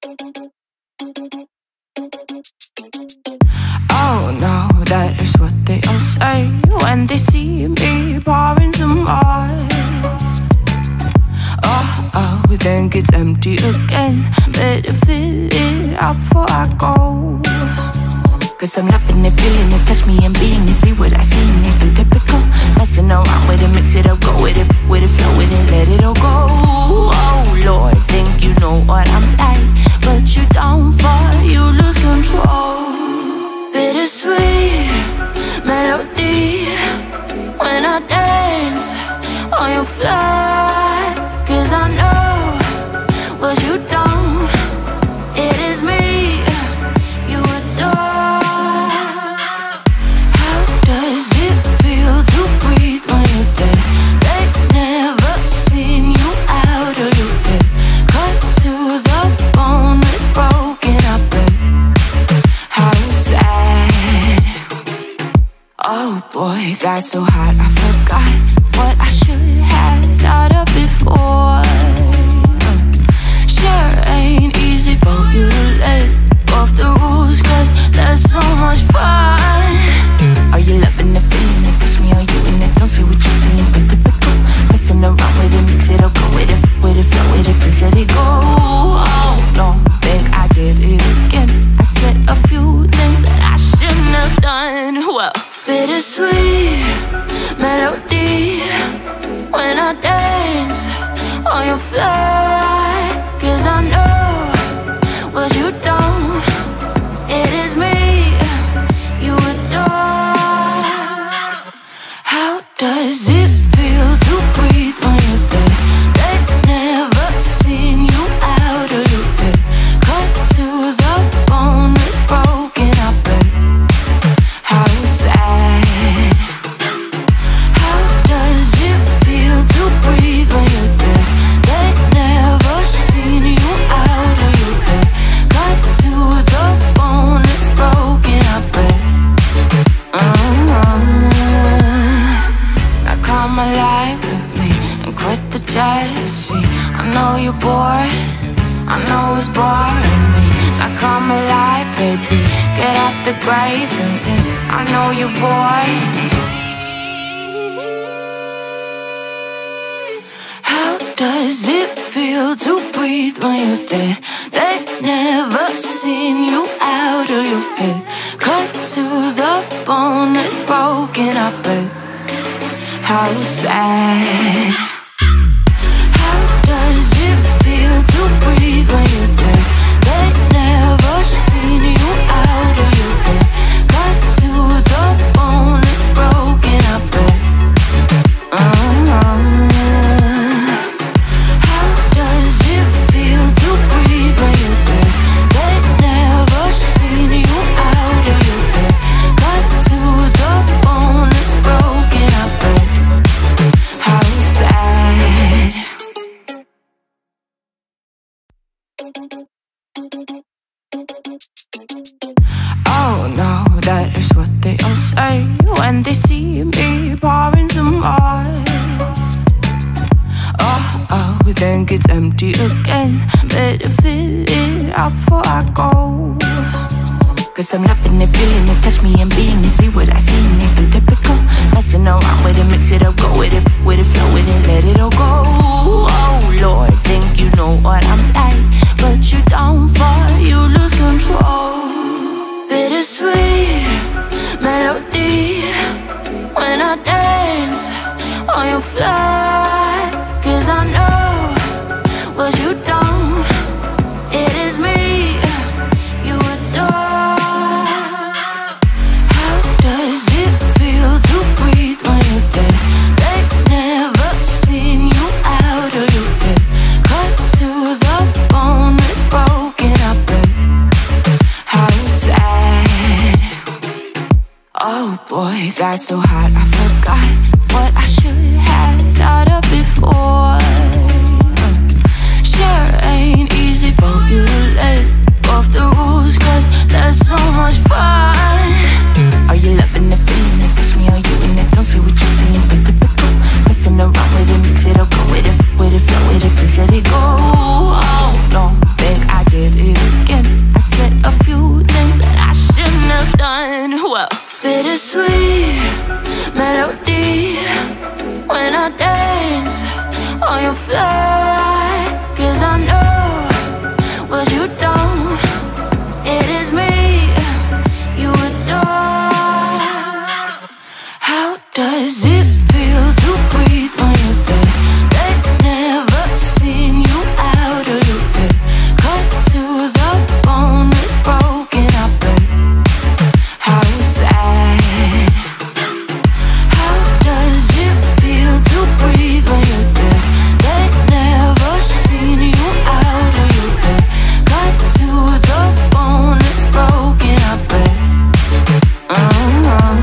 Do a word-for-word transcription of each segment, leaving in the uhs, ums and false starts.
Oh no, that is what they all say when they see me pouring some more. Oh, oh, then gets empty again. Better fill it up before I go. Cause I'm loving it, feeling it, touch me and being it. See what I see in it, I'm typical. Messing around with it, mix it up, go with it, with it, flow with it, let it all go. Oh Lord, think you know what I'm like, but you don't fall, you lose control. Bittersweet melody when I dance on your fly. Cause I know what you don't, it is me you adore. How does it feel to breathe when you're dead? They never seen you out of your bed. Cut to the bone, it's broken, I bet. How sad. Oh boy, got so hot I forgot what I should have thought of before. Sure ain't easy for you to let go of the rules, cause there's so much fun. Are you loving the feeling it? Touch me, are you in it? Don't say what you're saying, but typical. Messing around with it, mix it up, go with it, with it, flow with it, please let it go. Oh no, think I did it again. I said a few things that I shouldn't have done. Well, bittersweet melody when I dance on your fly. Cause I know what you don't, it is me you adore. How does it feel to breathe when you're dead? They never seen you out of your bed. Cut to the bone, it's broken, I bet. How sad. How does it feel to breathe when you're dead? They never seen you out of your bed. Cut to the bone, it's broken, I bet. uh-huh. Now come alive with me and quit the jealousy. I know you're bored, I know it's boring me. Now come alive, baby, get out the grave and live. I know you're bored. How does it feel to breathe when you're dead? They never seen you out of your head. Cut to the bone, it's broken, I bet. How sad. How does it feel to breathe when you're dead? They never seen you out of your head. Cut to the bone, it's broken, I bet. uh-huh. How does it feel to breathe when you're dead? They never seen you out of your head. Cut to the bone, it's broken, I bet. How sad. Oh no, that is what they all say when they see me pouring some more. Oh, oh, then gets empty again. Better fill it up before I go. Cause I'm loving it, feeling it, touch me and being it. See what I see in it, I'm typical. Messing around with it, mix it up, go with it, with it, flow with it, let it all go. Oh Lord, think you know what I'm like, but you don't fall, you lose control. Bittersweet melody when I dance on your fly. Cause I know what you don't, it is me you adore. How does it feel to breathe when you're dead? They never seen you out of your bed. Cut to the bone, it's broken, I bet. How sad. Oh boy, got so hot I forgot what I should have thought of before. Sure ain't easy for you to let go of the rules, cause there's so much fun. Are you loving the feeling it? Touch me, are you in it? Don't say what you're saying, but typical. Messing around with it, mix it up, go with it, with it, flow with it, please let it go. Oh no, think I did it you fly. Cause I know what you don't. It is me you adore. How does it feel to breathe when you're dead? They've never seen you out of your bed. Cut to the bone, it's broken, I bet. How sad. How does it feel to breathe when you're dead? They've never seen you out of your bed. Cut to the bone, it's broken, I bet. uh-huh.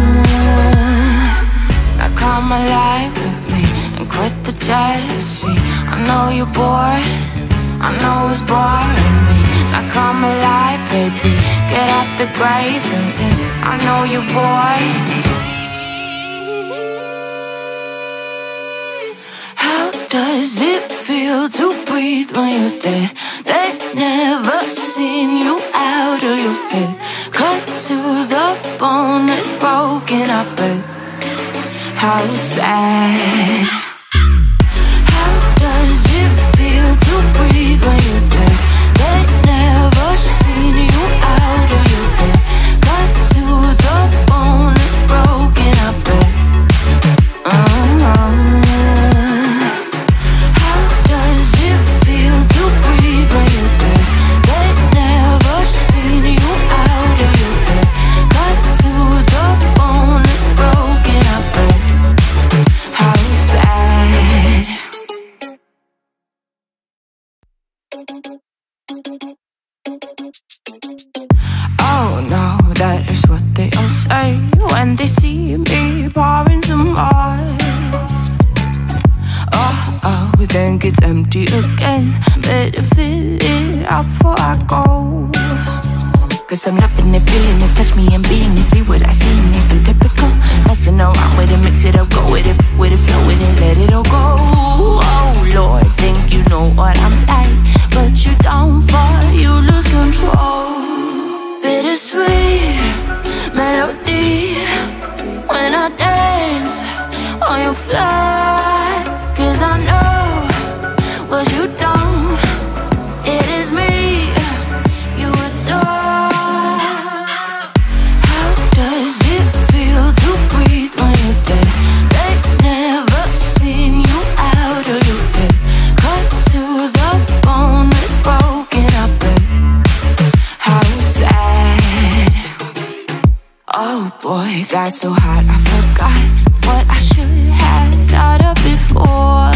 Now come alive with me and quit the jealousy. I know you're bored, I know it's boring me. Now come alive, baby, get out the grave and in. I know you're bored. How does it feel to breathe when you're dead? They've never seen you out of your head. Cut to the bone, it's broken, I bet. How sad. How does it feel to breathe when you're dead? They've never seen you out of your head. Cut to the bone, it's broken, I bet. uh-huh. How does it feel to breathe when you're dead? They've never seen you out of your head. Cut to the bone, it's broken, I bet. How sad. Oh no, that is what they all say when they see me pouring some more. Oh, oh, think it's empty again. Better fill it up before I go. Cause I'm loving it, feeling it, touch me and being it. See what I see in it, I'm typical. Messing around with it, mix it up, go with it, with it, flow with it, let it all go. Oh Lord, think you know what I'm like, but you don't fall, you lose control. Bittersweet melody when I dance on your fly. Cause I know what you don't. It is me you adore. How does it feel to breathe when you're dead? They've never seen you out of your bed. Cut to the bone, it's broken, I bet. How sad. Oh boy, got so hot I forgot what I should have thought of before.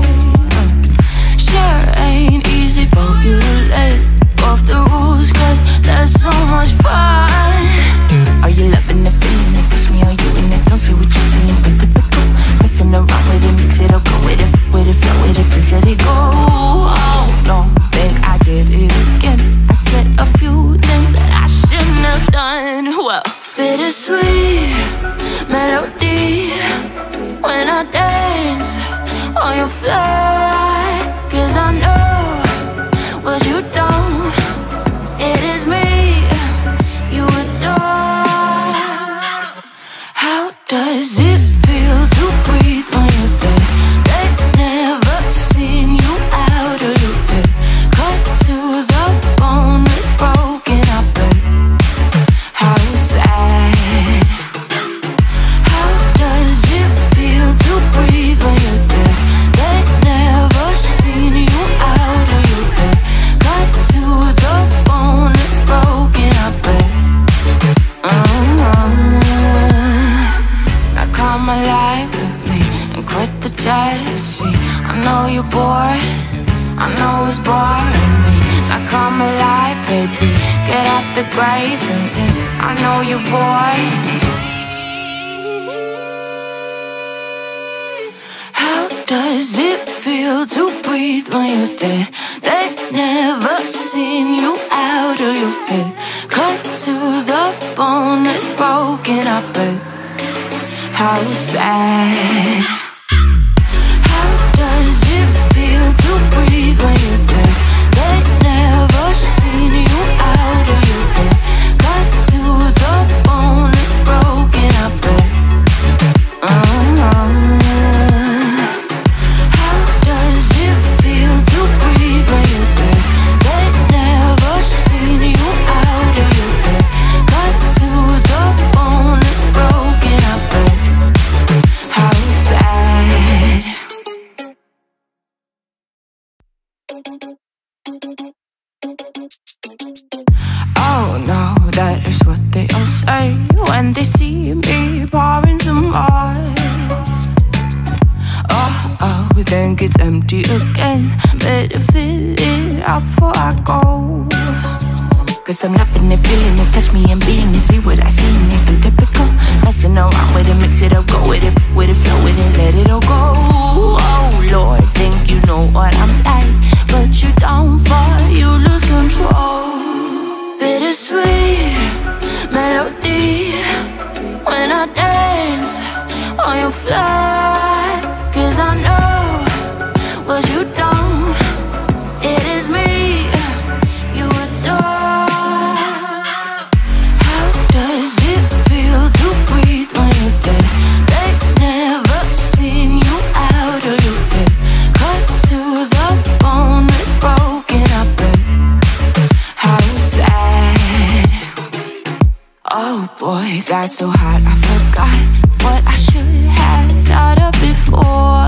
Sure ain't easy for you to let go of the rules, cause there's so much fun. Are you loving the feeling it? Touch me, are you in it? Don't see what you're seeing, but typical. Messing around with it, mix it up, go with it, with it, flow with it, please let it go. Oh no, think I did it again. I said a few things that I shouldn't have done. Well, bittersweet melody when I dance on your fly. Cause I know what you don't. It is me you adore. How does it feel to breathe when you're dead? They've never seen you out of your bed. Cut to the bone, it's broken, I bet. How sad. How does it feel to breathe when you're dead? They've never seen you out of your bed. Cut to the bone, it's broken, I bet. uh-huh. Now come alive with me and quit the jealousy. I know you're bored, I know it's boring me. Now come alive, baby, get out the grave and in. I know you're bored. How does it feel to breathe when you're dead? They've never seen you out of your head. Cut to the bone, it's broken, I bet. How sad. How does it feel to breathe when you're dead? They've never seen you out of your head. Cut to the bone, it's broken, I bet. uh-huh. How does it Oh no, that is what they all say when they see me pouring some more. Oh, oh, then gets empty again. Better fill it up before I go. Cause I'm loving it, feeling it, touch me and being it. See what I see in it, I'm typical. Messing around with it, mix it up, go with it, with it, flow with it, let it all go. Oh Lord, think you know what I'm like, but you don't fall, you lose control. Bittersweet melody when I dance on your fly. Cause I know what you don't, it is me you adore. How does it feel to breathe when you're dead? They never seen you out of your bed. Cut to the bone, it's broken up, but how sad. Oh boy, got so hot I forgot what I should have thought of before.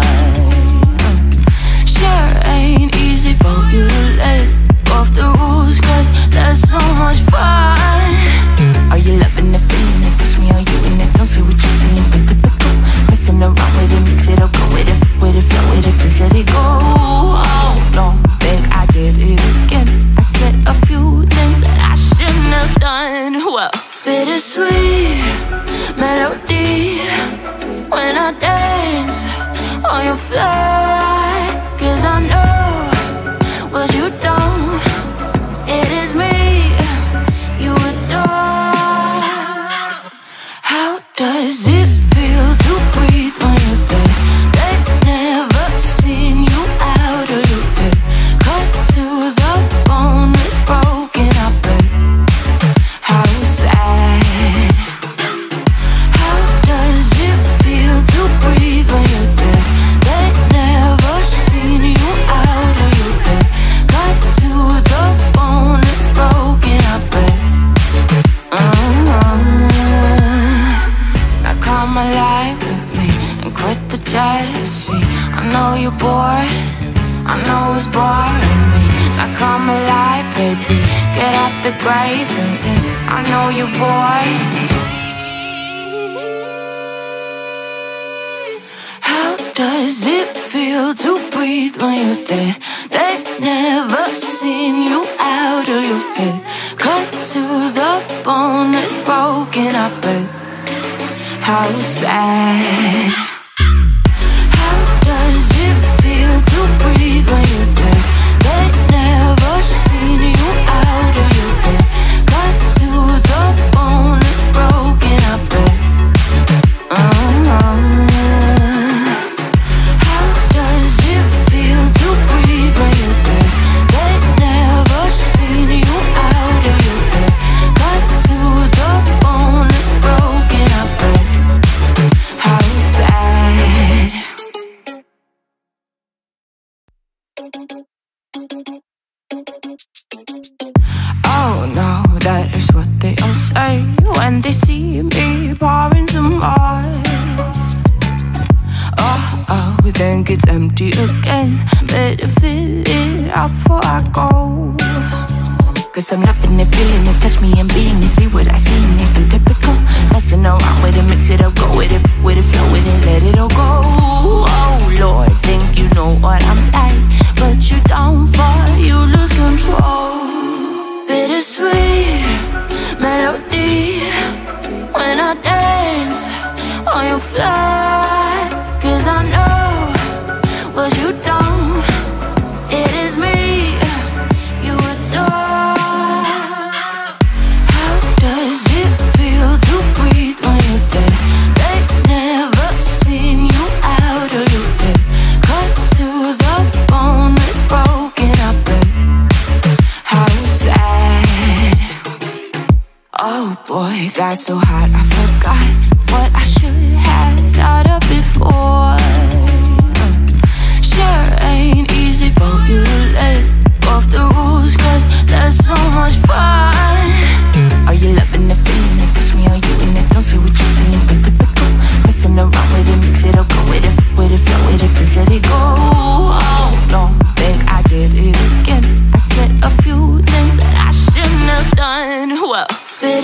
Sure ain't easy for you to let go of the rules, cause there's so much fun. Are you loving the feeling it? Touch me, are you in it? Don't say what you're seeing, but typical. Messing around with it, mix it up, go with it, with it, flow with it, please let it go. Oh no, think I did it again. I said a few things that I shouldn't have done. Well, bittersweet melody when I dance on your fly. Cause I know what you don't, it is me you adore. How does it feel to breathe when you're dead? They never seen you out of your bed. Cut to the bone, it's broken up, but how sad. How does it feel to breathe when you're dead? They never seen you out of your bed. Cut to the bone, it's broken up, but uh-huh. Now come alive with me and quit the jealousy. I know you're bored, I know it's boring me. Now come alive, baby, get out the grave and then I know you're bored. How does it feel to breathe when you're dead? They never seen you out of your head. Cut to the bone, it's broken up, but how sad. How does it feel to breathe when you're dead? They never seen you out of your head. Cut to the bone, it's broken up, but uh-huh. How does it feel to breathe when you're dead? They never seen you out of your head. Cut to the bone, it's broken up, but how sad. Oh no, that is what they all say when they see me pouring some more. Oh, oh, then gets empty again. Better fill it up before I go. Cause I'm loving it, feeling it, touch me and being it. See what I see in it, I'm typical. Messing around with it, mix it up, go with it, with it, flow with it, let it all go. Oh Lord, think you know what I'm like, but you don't fall, you lose control. Bittersweet melody when I dance on your fly. Cause I know what you don't, it is me you adore. How does it feel to breathe when you're dead? They never seen you out of your bed. Cut to the bone, it's broken up, but how sad. Oh boy, got so hot I forgot what I should have thought of before. Sure ain't easy for you to let go of the rules, cause there's so much fun. Are you loving the feeling it? Touch me, are you in it? Don't say what you're seeing, but typical. Messing around with it, mix it up, go with it, with it, flow with it, please let it go. Oh no, think I did it again. I said a few things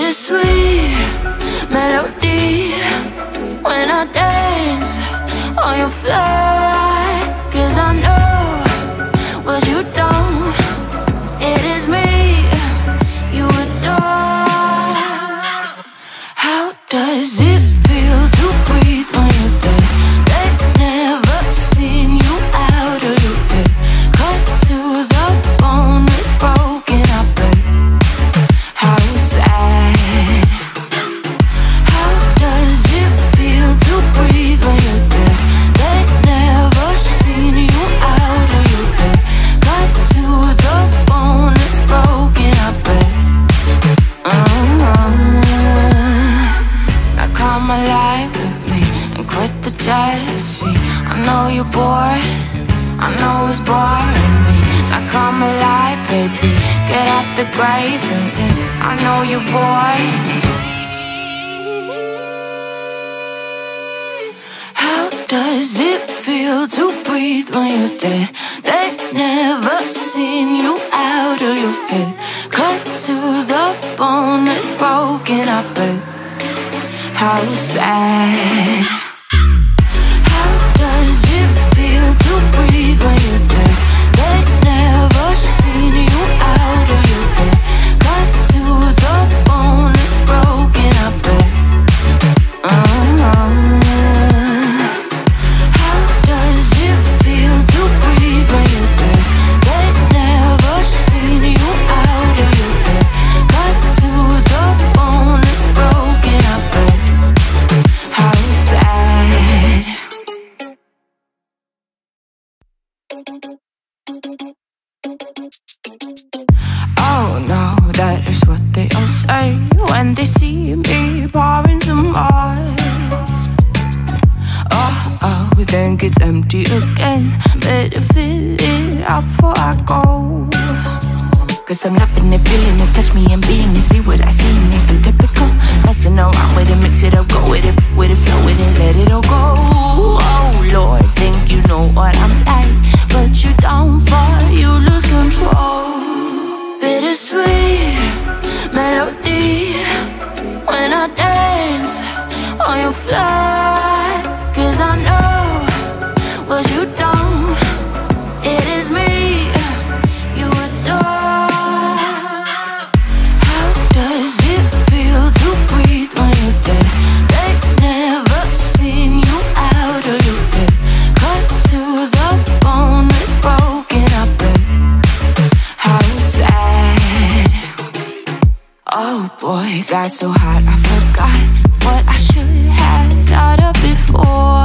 bittersweet melody when I dance on your fly. Cause I know what you don't, it is me you adore. How does it feel to breathe when you're dead? They've never seen you out of your head. Cut to the bone, it's broken, I bet. How sad. How does it feel to breathe when you're dead? They've never seen you out of your head. Cut to the bone, it's broken, I bet. uh-huh. Now come alive with me and quit the jealousy. I know you're bored, I know it's boring me. Now come alive, baby, get out the grave and yeah, I know you're bored. How does it feel to breathe when you're dead? They've never seen you out of your head. Cut to the bone, it's broken, I bet. How sad. How does it feel to breathe when you're dead? They've never seen you out of your head. Cut to the bone, it's broken, I bet. uh-huh. How does it feel to breathe when you're dead? They've never seen you out of your head. Cut to the bone, it's broken, I bet. How sad. Oh no, that is what they all say when they see me pouring some more. Oh, oh, then gets empty again. Better fill it up before I go. Cause I'm loving it, feeling it, touch me and being it. See what I see in it, I'm typical. Messing around with it, mix it up, go with it, with it, flow with it, let it all go. Oh Lord, think you know what I'm like, but you don't fall, you lose control. Bittersweet melody when I dance on your fly. Cause I know what you don't, it is me you adore. How does it feel to breathe when you're dead? They've never seen you out of your head. Cut to the bone, it's broken, I bet. How sad. Oh boy, got so hot I forgot what I should have thought of before.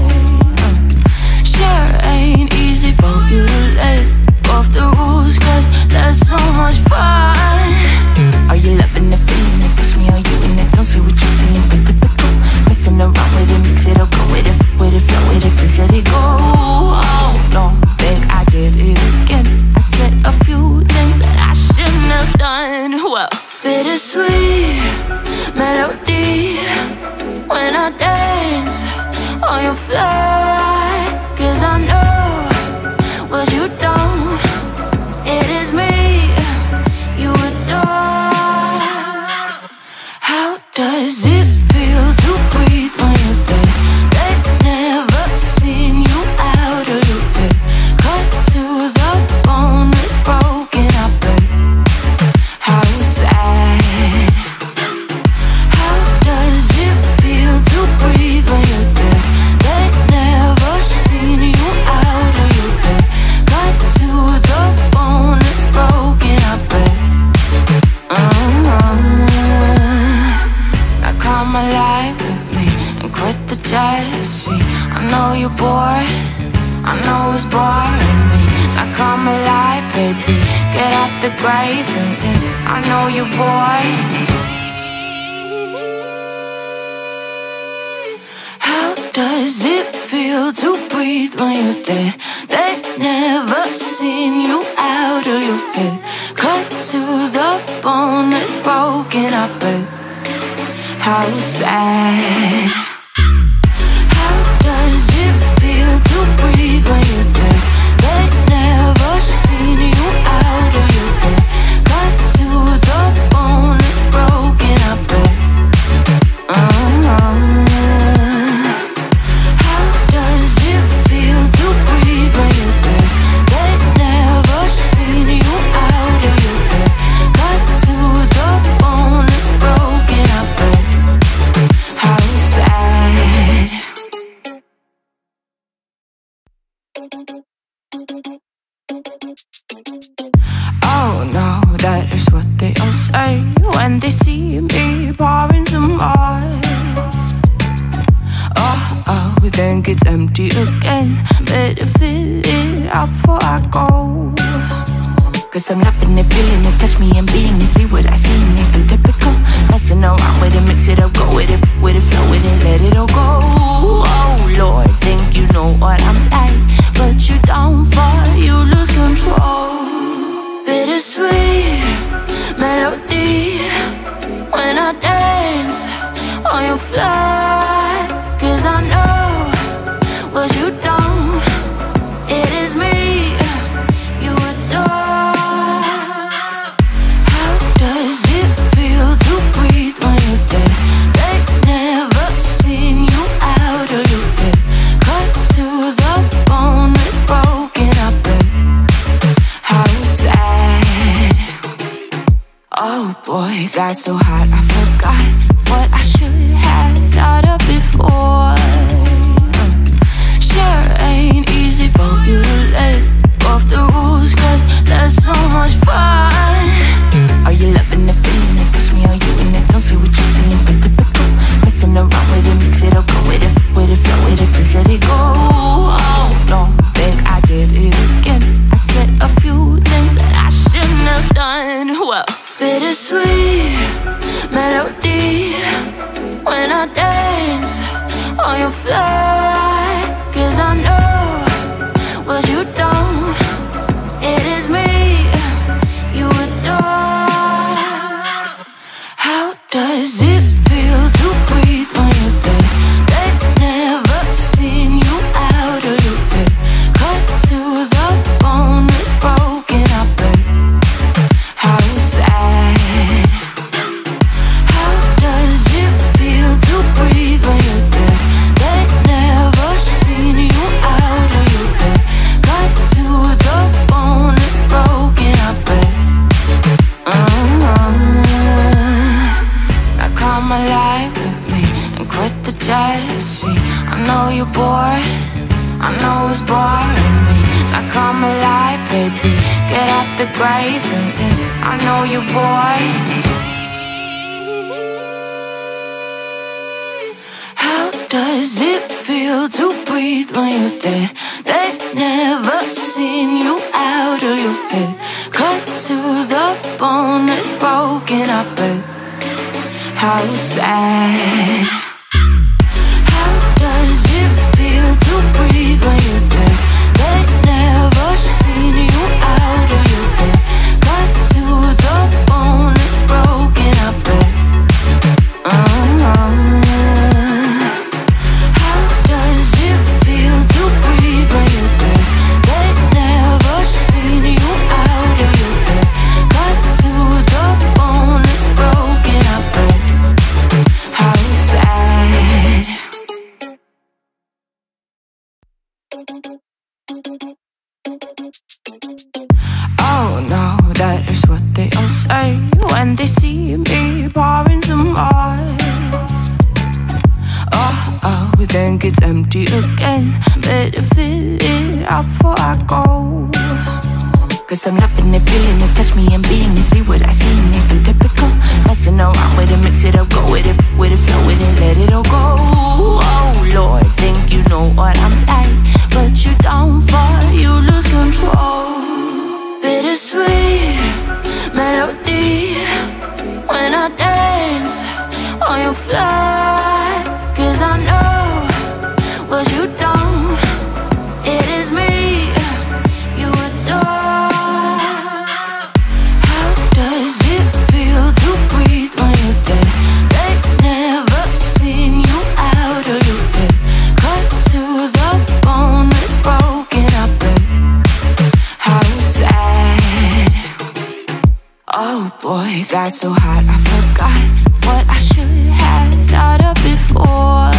Sure ain't easy for you to let go of the rules, cause that's so much fun. Are you loving the feeling it? Touch me, are you in it? Don't say what you're seeing, but typical. Messing around with it, mix it up, go with it, with it, flow with it, please let it go. Oh no, think I did it again. I said a few things that I shouldn't have done. Well, bittersweet melody when I dance on your fly. Cause I know what you don't, it is me you adore. How does it feel to breathe when you're dead? They've never seen you out of your head. Cut to the bone, it's broken, I bet. How sad. How does it feel to breathe when you're dead? They've never seen you out of your head. Cut to the bone, it's broken, I bet. uh-huh. Now come alive with me and quit the jealousy. I know you're bored, I know it's boring me. Now come alive, baby, get out the grave and yeah, I know you're bored. How does it feel to breathe when you're dead? They've never seen you out of your head. Cut to the bone, it's broken, I bet. How sad. How does it feel to breathe when you're dead? They've never seen you out of your head. Cut to the bone, it's broken, I they all say when they see me pouring some more. Oh, oh, then gets empty again. Better fill it up before I go. Cause I'm loving it, feeling it, touch me and being it. See what I see in it, I'm typical. Messing around with it, mix it up, go with it, with it, flow with it, let it all go. Oh Lord, think you know what I'm like, but you don't fall, you lose control. Bittersweet melody when I dance on your fly. Cause I know what you don't, it is me you adore. How does it feel to breathe when you're dead? They never seen you out of your bed. Cut to the bone, it's broken, I bet. How sad. Oh boy, got so hot I forgot what I should have thought of before. Sure ain't easy for you to let go off the rules, cause there's so much fun. Are you loving the feeling it? Touch me, are you in it? Don't say what you're seeing, but typical. Messing around with it, mix it up, go with it, with it, flow with it, please let it go. Oh no, think I did it again. I said a few things that I shouldn't have done. Well, bittersweet melody when I dance on your fly. Cause I know what you don't, it is me you adore. How does it feel to breathe when you're dead? They never seen you out of your bed. Cut to the bone, it's broken, I bet. How sad. How does it feel to breathe when you're dead? They never seen you out of your bed. Cut to the bone, it's broken, I bet. uh-huh. Now come alive with me and quit the jealousy. I know you're bored, I know it's boring me. Now come alive, baby, get out the grave and yeah, I know you're bored. How does it feel to breathe when you're dead? They never seen you out of your bed. Cut to the bone, it's broken, I bet. How sad. How does it feel to breathe when you're dead? They never seen you out of your bed. Cut to the bone, it's broken, I bet. uh-huh. How does it feel to breathe when you're dead? They never seen you out of your bed. Cut to the bone, it's broken, I bet. How sad. Oh no, that is what they all say when they see me pouring some more. Oh, oh, then gets empty again. Better fill it up before I go. Cause I'm loving it, feeling it, touch me and being it. See what I see in it, I'm typical. Messing around with it, mix it up, go with it, with it, flow with it, let it all go. Oh Lord, think you know what I'm like, but you don't fall, you lose control. Bittersweet melody when I dance on your fly. Cause I know what you don't, it is me you adore. How does it feel to breathe when you're dead? They never seen you out of your bed. Cut to the bone, it's broken, I bet. How sad. Oh boy, got so hot I forgot what I should have thought of before.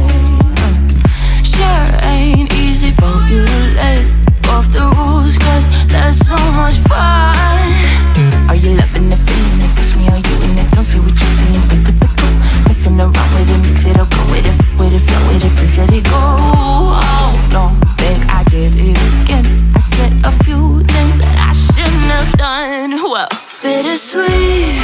Sure ain't easy for you to let go off the rules, cause there's so much fun. Are you loving the feeling it? Touch me, are you in it? Don't say what you're seeing, but typical. Messing around with it, mix it up, go with it, with it, flow with it, please let it go. Oh no, think I did it again. I said a few things that I shouldn't have done. Well, bittersweet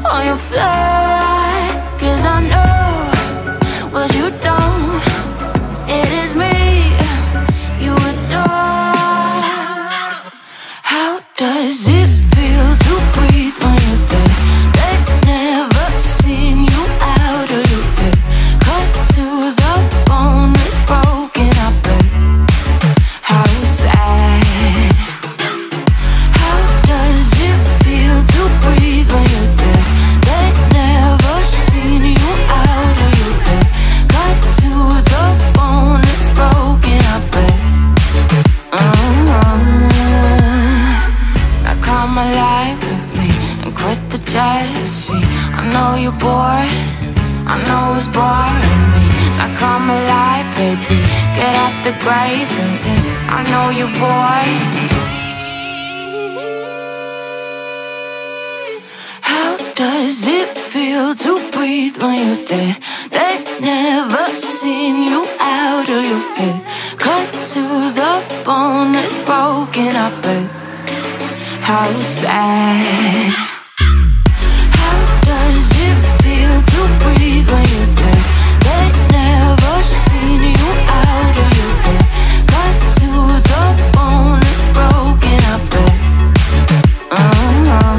on your flight. Cause I know what you don't. It is me you adore. How does it feel to breathe when you're dead? They've never seen you out of your head. Cut to the bone, it's broken, I bet. How sad. How does it feel to breathe when you're dead? They've never seen you out of your head. Cut to the bone, it's broken, I bet. uh-huh. Now come alive with me and quit the jealousy. I know you're bored, I know it's boring me. Now come alive, baby, get out the grave and live. I know you're bored. How does it feel to breathe when you're dead? They've never seen you out of your head. Cut to the bone, it's broken, I bet. How sad. How does it feel to breathe when you're dead? They've never seen you out of your head. Cut to the bone, it's broken, I bet. uh-huh.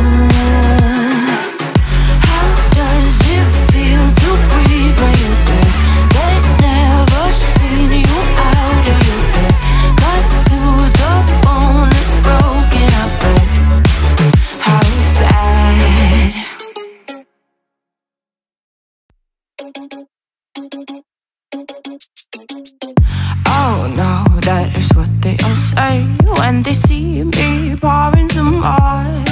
How does it feel to breathe when you're dead? They've never seen you out of your head. Cut to the bone, it's broken, I bet. How sad. Oh no, that is what they all say when they see me pouring some more.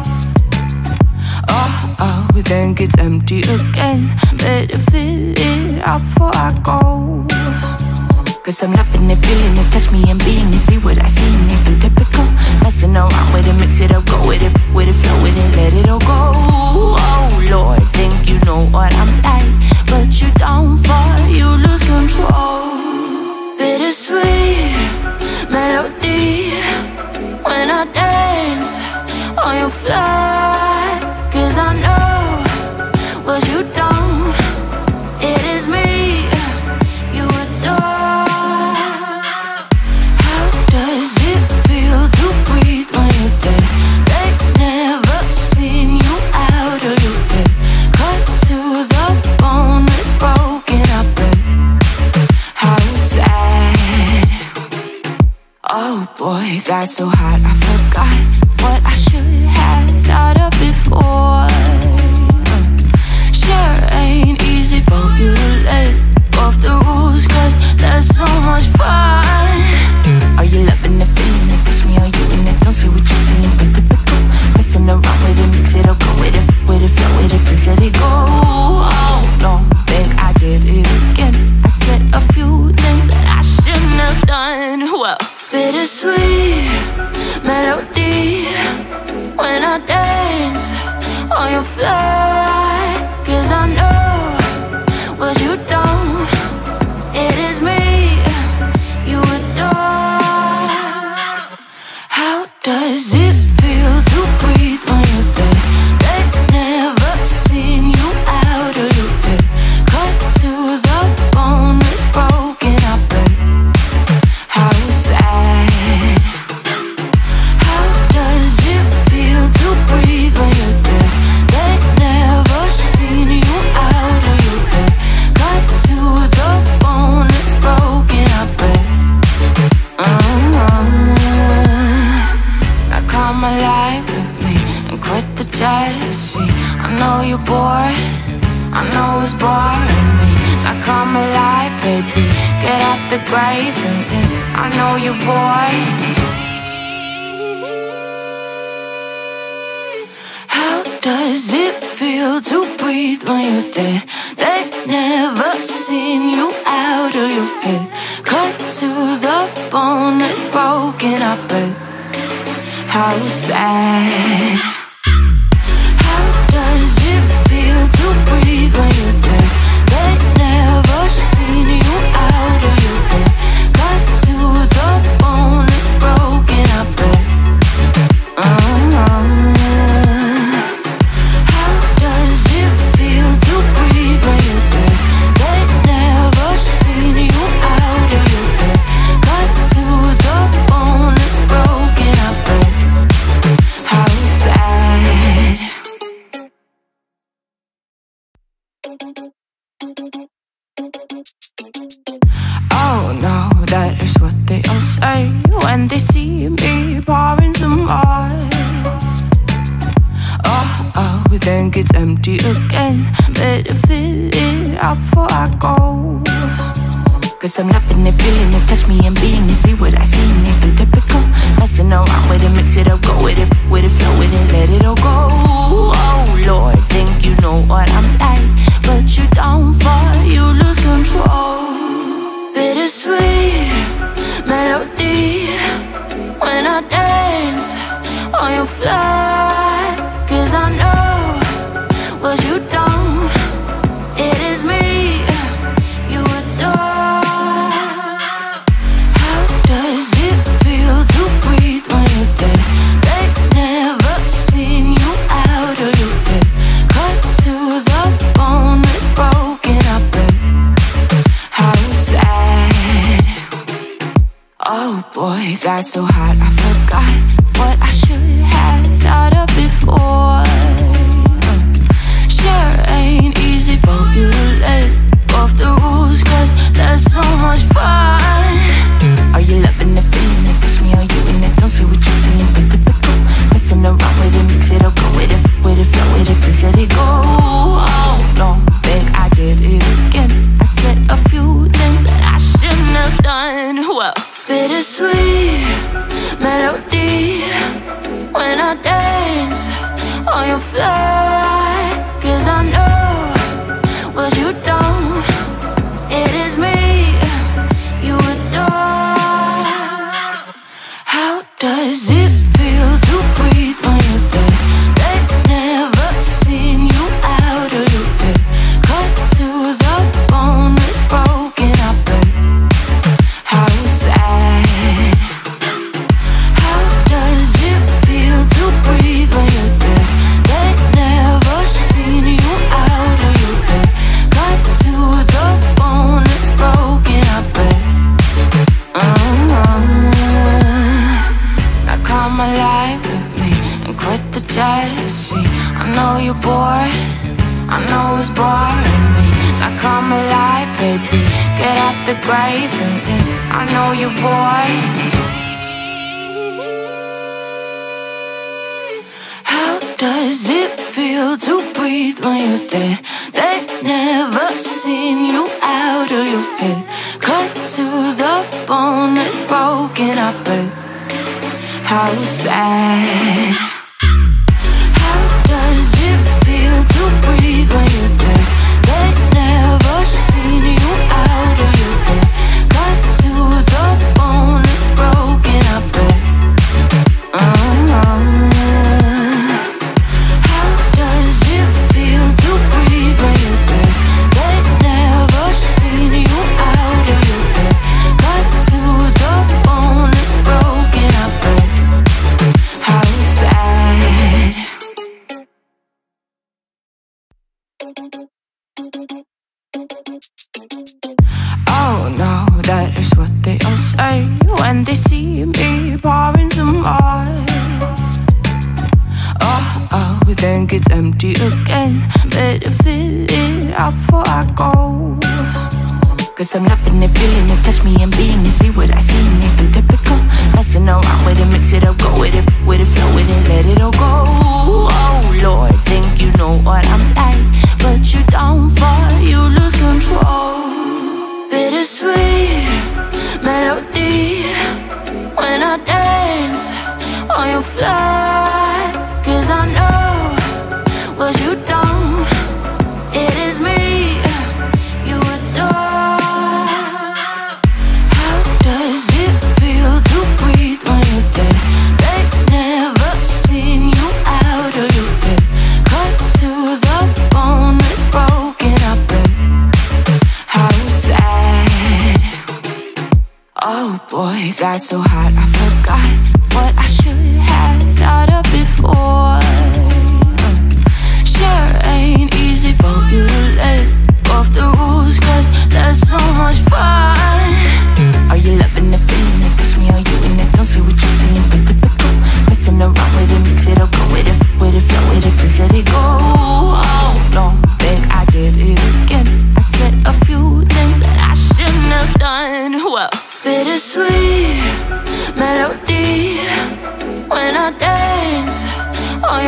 Oh, oh, then gets empty again. Better fill it up before I go. Cause I'm loving it, feeling it, touch me and being it. See what I see in it, I'm typical. Messing around with it, mix it up, go with it, with it, flow with it, let it all go. Oh Lord, think you know what I'm like, but you don't fall, you lose control. Bittersweet melody when I dance on your flight. Cause I know what you don't. It is me you adore. How does it feel to breathe when you're dead? They've never seen you out of your head. Cut to the bone, it's broken, I bet. How sad. Oh boy, got so hot I forgot what I should have thought of before. Sure ain't easy for you to let off the rules, cause there's so much fun. Are you loving the feeling it? Touch me, are you in it? Don't say what you're seeing, but typical. Messing around with it, mix it up, go with it, with it, flow with it, please let it go. Oh no, think I did it again. I said a few things that I shouldn't have done. Well, bittersweet melody when I dance on your flight. Cause I know what you don't. It is me you adore. How does it feel to breathe when you're dead? They've never seen you out of your head. Cut to the bone, it's broken, I bet. How sad. How does it feel to breathe when you're dead? They've never seen you out of your head. Cut to the bone, it's broken, I bet. uh-huh. Now come alive with me and quit the jealousy. I know you're bored, I know it's boring me. Now come alive, baby, get out the grave and live. I know you're bored. How does it feel to breathe when you're dead? They've never seen you out of your head. Cut to the bone, it's broken, I bet. How sad. How does it feel to breathe when you're dead? They've never seen you out of your head. Cut to the bone, it's broken, I bet. uh-huh. How does Oh no, that is what they all say when they see me pouring some more. Oh, oh, then gets empty again. Better fill it up before I go. Cause I'm loving it, feeling it, touch me and being it. See what I see in it, I'm typical. Messing around with it, mix it up, go with it, with it, flow with it, let it all go. Oh Lord, think you know what I'm like, but you don't fall, you lose control. Bittersweet melody when I dance on your fly. Cause I know what you don't, it is me you adore. How does it feel to breathe when you're dead? They've never seen you out of your head. Cut to the bone, it's broken up and how sad. Oh boy, got so hot I forgot what I should have thought of before. Sure ain't easy for you to let go of the rules, cause there's so much fun. Are you loving the feeling it? Touch me, are you in it? Don't say what you're seeing, but typical. Messing around with it, mix it up, go with it, with it, flow with it, please let it go. Oh no, think I did it again. I said a few things that I shouldn't have done. Well, bittersweet melody when I dance on your fly. Cause I know what you don't, it is me you adore. How does it feel to breathe when you're dead? They've never seen you out of your head. Cut to the bone, it's broken up and how sad. How does it feel to breathe when you're dead? They've never seen you out of your head. Cut to the bone, it's broken up and uh-huh. Now come alive with me and quit the jealousy. I know you're bored, I know it's boring me. Now come alive, baby, get out the grave and yeah, I know you're bored. How does it feel to breathe when you're dead? They've never seen you out of your head. Cut to the bone, it's broken up and how sad. How does it feel to breathe when you're dead? They've never seen you out of your head. Cut to the bone, it's broken up and uh-huh. How does it feel to breathe when you're dead? They've never seen you out of your head. Cut to the bone, it's broken up and how sad. Oh no, that is what they all say when they see me pouring some more. Oh, oh, then gets empty again. Better fill it up before I go. Cause I'm loving it, feeling it, touch me and being it. See what I see in it, I'm typical. Messing around with it, mix it up, go with it, with it, flow with it, let it all go. Oh Lord, think you know what I'm like, but you don't fall, you lose control. Bittersweet melody when I dance on your fly. Cause I know what you don't, it is me you adore. How does it feel to breathe when you're dead? They've never seen you out of your head. Cut to the bone, it's broken up and how sad. Oh boy, got so hot I forgot what I should have thought of before. Sure ain't easy for you to let go of the rules, cause there's so much fun. Are you loving the feeling it? Touch me, are you in it? Don't say what you're seeing, but typical. Messing around with it, mix it up, go with it, with it, flow with it, please let it go. Oh no, think I did it again. I said a few things that I shouldn't have done.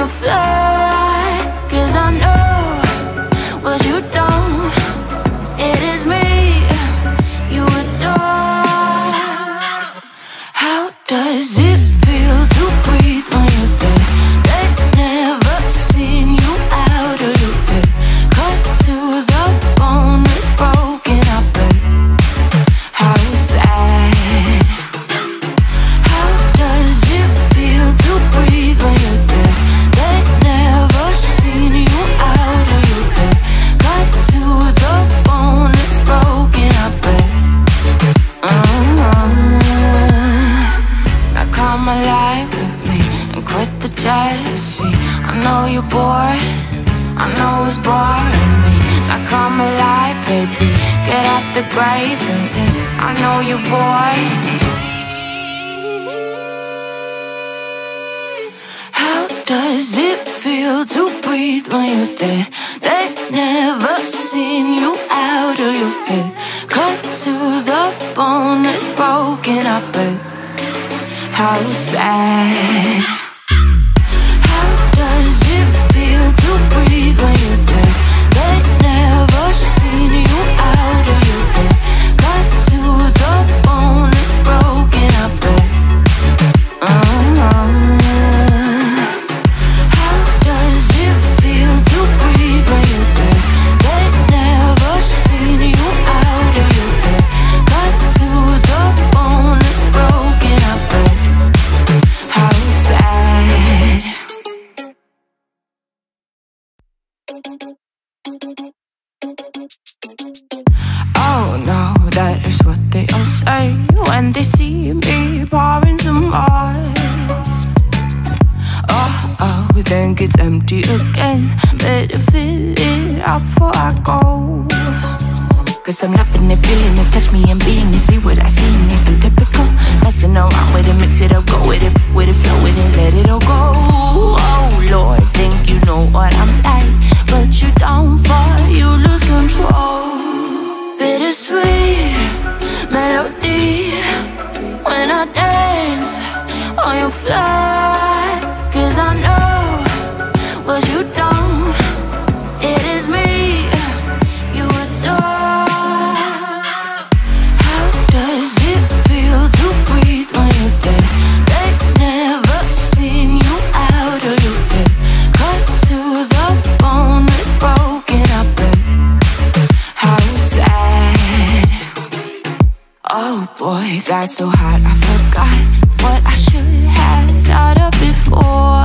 you fly. Cause I know what you don't. It is me you adore. How does it feel to breathe when you're dead? They've never seen you out of your head. Cut to the bone, it's broken, I bet. How sad. How does it feel to breathe when you're dead? They've never seen you out of your head. Cut to the bone, it's broken, I bet. uh-huh. Now come alive with me and quit the jealousy. I know you're bored, I know it's boring me. Now come alive, baby, get out the grave and then I know you're bored. How does it feel to breathe when you're dead? They've never seen you out of your head. Cut to the bone, it's broken, I bet. How sad. How does it feel to breathe when you're dead? They've never seen you out of your head. Cut to the bone, it's broken, I bet. uh-huh. How does it feel to breathe when you're dead? They've never seen you out of your head. Cut to the bone, it's broken, I bet. How sad. Oh no, that is what they all say when they see me pouring some more. Oh, oh, think it's empty again. Better fill it up before I go. Cause I'm loving it, feeling it, touch me and being it. See what I see in it, I'm typical. Messing around with it, mix it up, go with it, with it, flow with it, let it all go. Oh Lord, think you know what I'm like, but you don't fall, you lose control. Bittersweet melody when I dance on your fly. Cause I know what you don't. It is me you adore. How does it feel to breathe when you're dead? They've never seen you out of your head. Cut to the bone, it's broken, I bet. How sad. Oh boy, got so hot I forgot what I should have thought of before.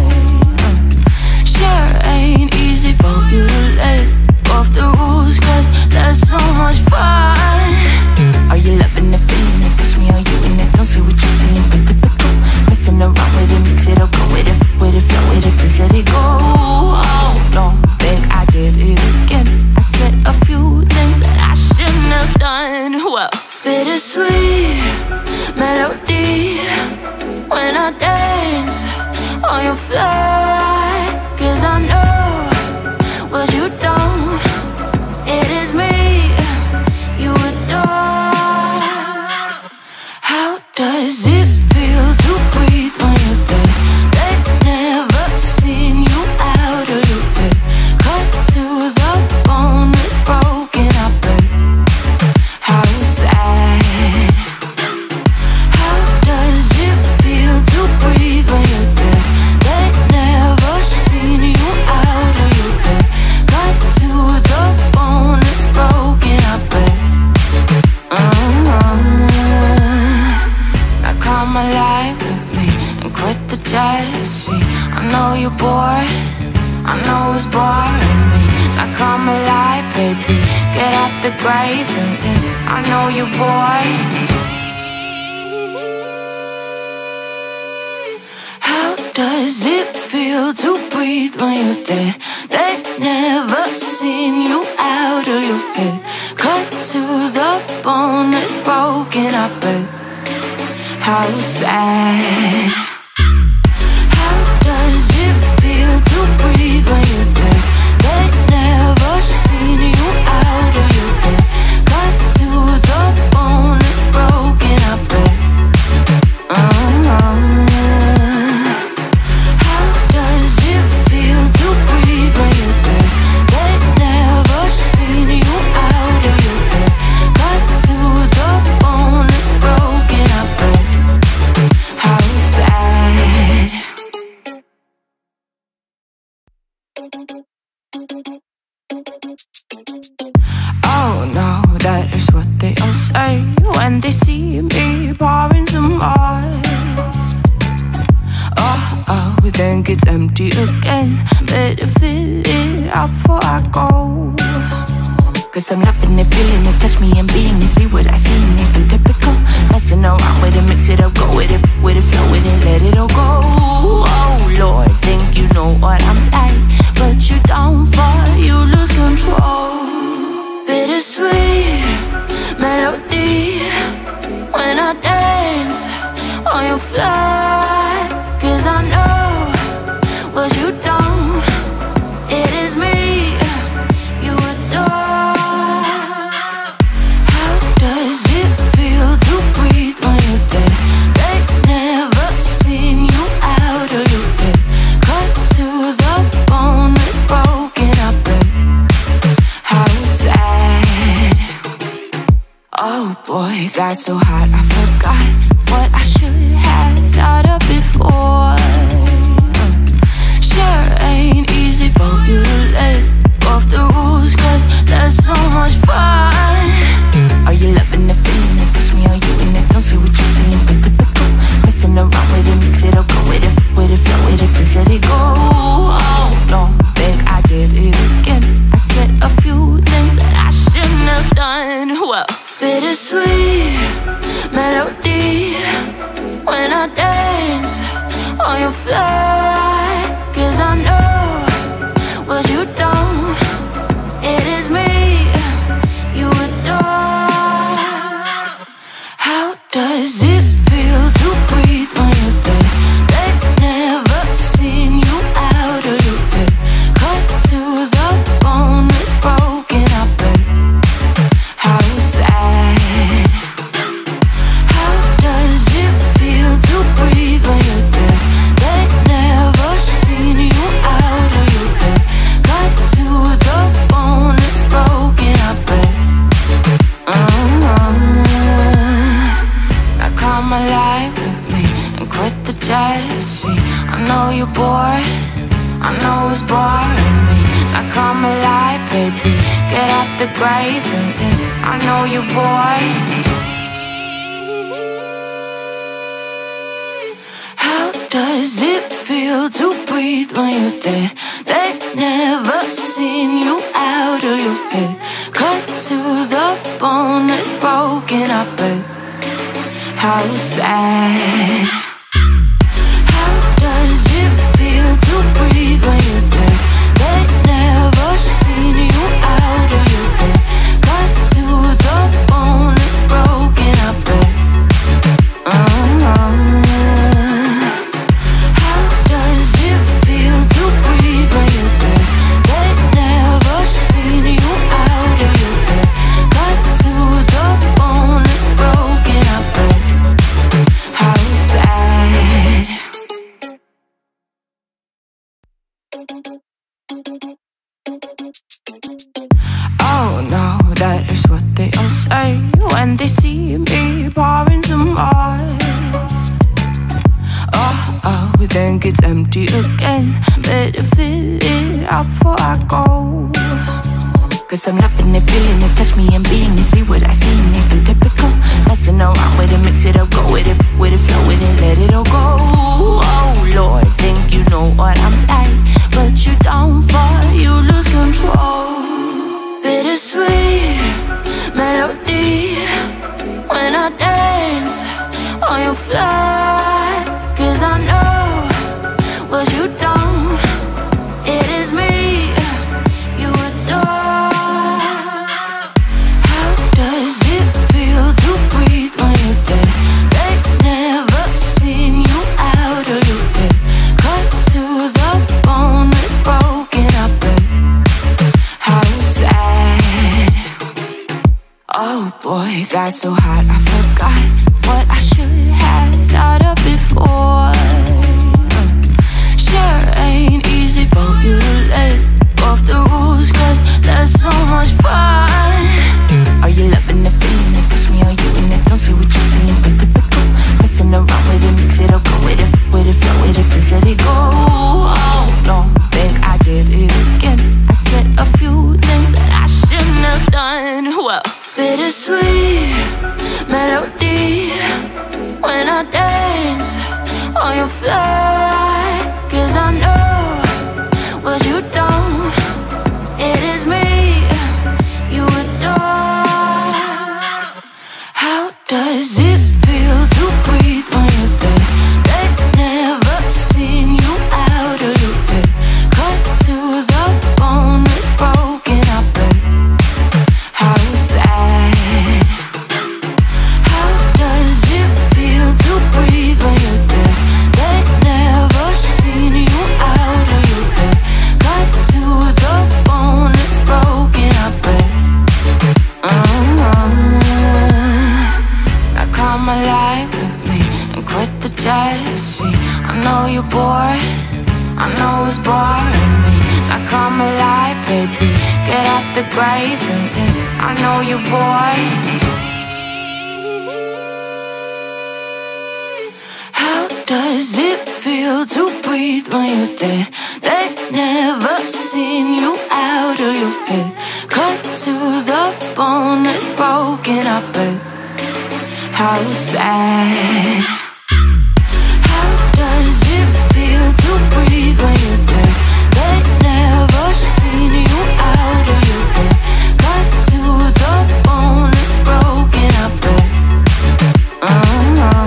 Sure ain't easy for you to let go of the rules, cause there's so much fun. Are you loving the feeling it? Touch me, are you in it? Don't say what you're seeing, but typical. Messing around with it, mix it up, go with it, with it, flow with it, please let it go. Oh no, think I did it again. I said a few things that I shouldn't have done. Well, bittersweet melody when I dance on your fly. Cause I know what you don't. It is me you adore. How does it feel to breathe when you're dead? They've never seen you out of your head. Cut to the bone, it's broken, I bet. How sad. How does it feel to breathe when you're dead? They've never seen you out of your head. Cut to the bone, it's broken, I bet. uh-huh. Now come alive with me and quit the jealousy. I know you're bored, I know it's boring me. Now come alive, baby, get out the grave and then I know you're bored. How does it feel to breathe when you're dead? They've never seen you out of your head. Cut to the bone, it's broken, I bet. How sad. How does it feel to breathe when you're dead? They've never seen you out of your head. Cut to the bone, it's broken, I bet. uh-huh. How does it Oh no, that is what they all say when they see me pouring some more. Oh, oh, then gets empty again. Better fill it up before I go. Cause I'm loving it, feeling it, touch me and being it. See what I see in it, I'm typical. Messing around with it, mix it up, go with it, with it, flow with it, let it all go. Oh Lord, think you know what I'm like, but you don't fall, you lose control. Bittersweet melody when I dance on your fly. Cause I know what you don't, it is me you adore. How does it feel to breathe when you're dead? They never seen you out of your bed. Cut to the bone, it's broken up and how sad. Oh boy, got so hot I forgot what I should have thought of before. Sure ain't easy for you to let go of the rules, cause that's so much fun. Are you loving the feeling it? Touch me, are you in it? Don't say what you're saying, but typical. Messing around with it, mix it up, go with it, with it, flow with it, please let it go. Oh no, think I did it again. I said a few things that I shouldn't have done. Well, bittersweet melody when I dance on your fly. Cause I know what you don't, it is me you adore. How does it feel to breathe when you're dead? They never seen you out of your bed. Cut to the bone, it's broken up and how sad. How does it feel to breathe when you're dead? They never seen you out of your bed. Cut to the bone, it's broken up and uh-huh. Now come alive with me and quit the jealousy. I know you're bored, I know it's boring me. Now come alive, baby, get out the grave and live. I know you're bored. How does it feel to breathe when you're dead? They never seen you out of your head. Cut to the bone, it's broken up and how sad. How does it feel to breathe when you're dead? They never seen you out of your head. Cut to the bone, it's broken up and uh-huh. How does it feel to breathe when you're dead? They never seen you out of your head. Cut to the bone, it's broken up and how sad. Oh no, that is what they all say when they see me pouring some more. Oh, oh, then gets empty again. Better fill it up before I go. Cause I'm loving it, feeling it, touch me and being it. See what I see in it, I'm typical. Messing around with it, mix it up, go with it, with it, flow with it, let it all go. Oh Lord, think you know what I'm like, but you don't fall, you lose control. Bittersweet melody when I dance on your fly. Cause I know what you don't, it is me you adore. How does it feel to breathe when you're dead? They never seen you out of your bed. Cut to the bone, it's broken up and how sad. Oh boy, got so hot I forgot what I should have thought of before. Sure ain't easy for you to let go of the rules, cause that's so much fun. Are you loving the feeling it? Touch me, are you in it? Don't say what you're saying, but typical. Messing around with it, mix it up, go with it, with it, flow with it, please let it go. Oh no, think I did it fly, 'cause I know what you don't. It is me you adore. How does it feel to breathe when you're dead? They've never seen you out of your bed. Cut to the bone, it's broken, I bet. How sad. How does it feel to breathe when you're dead? They've never seen you out of your bed. Cut to the bone, it's broken, I bet. Uh-huh. Now come alive with me and quit the jealousy. I know you're bored, I know it's boring me. Now come alive, baby, get out the grave and yeah, I know you're bored. How does it feel to breathe when you're dead? They've never seen you out of your head. Cut to the bone, it's broken, I bet. How sad. How does it feel to breathe when you're dead? They've never seen you out of your head. Cut to the bone, it's broken, I bet. Uh-huh.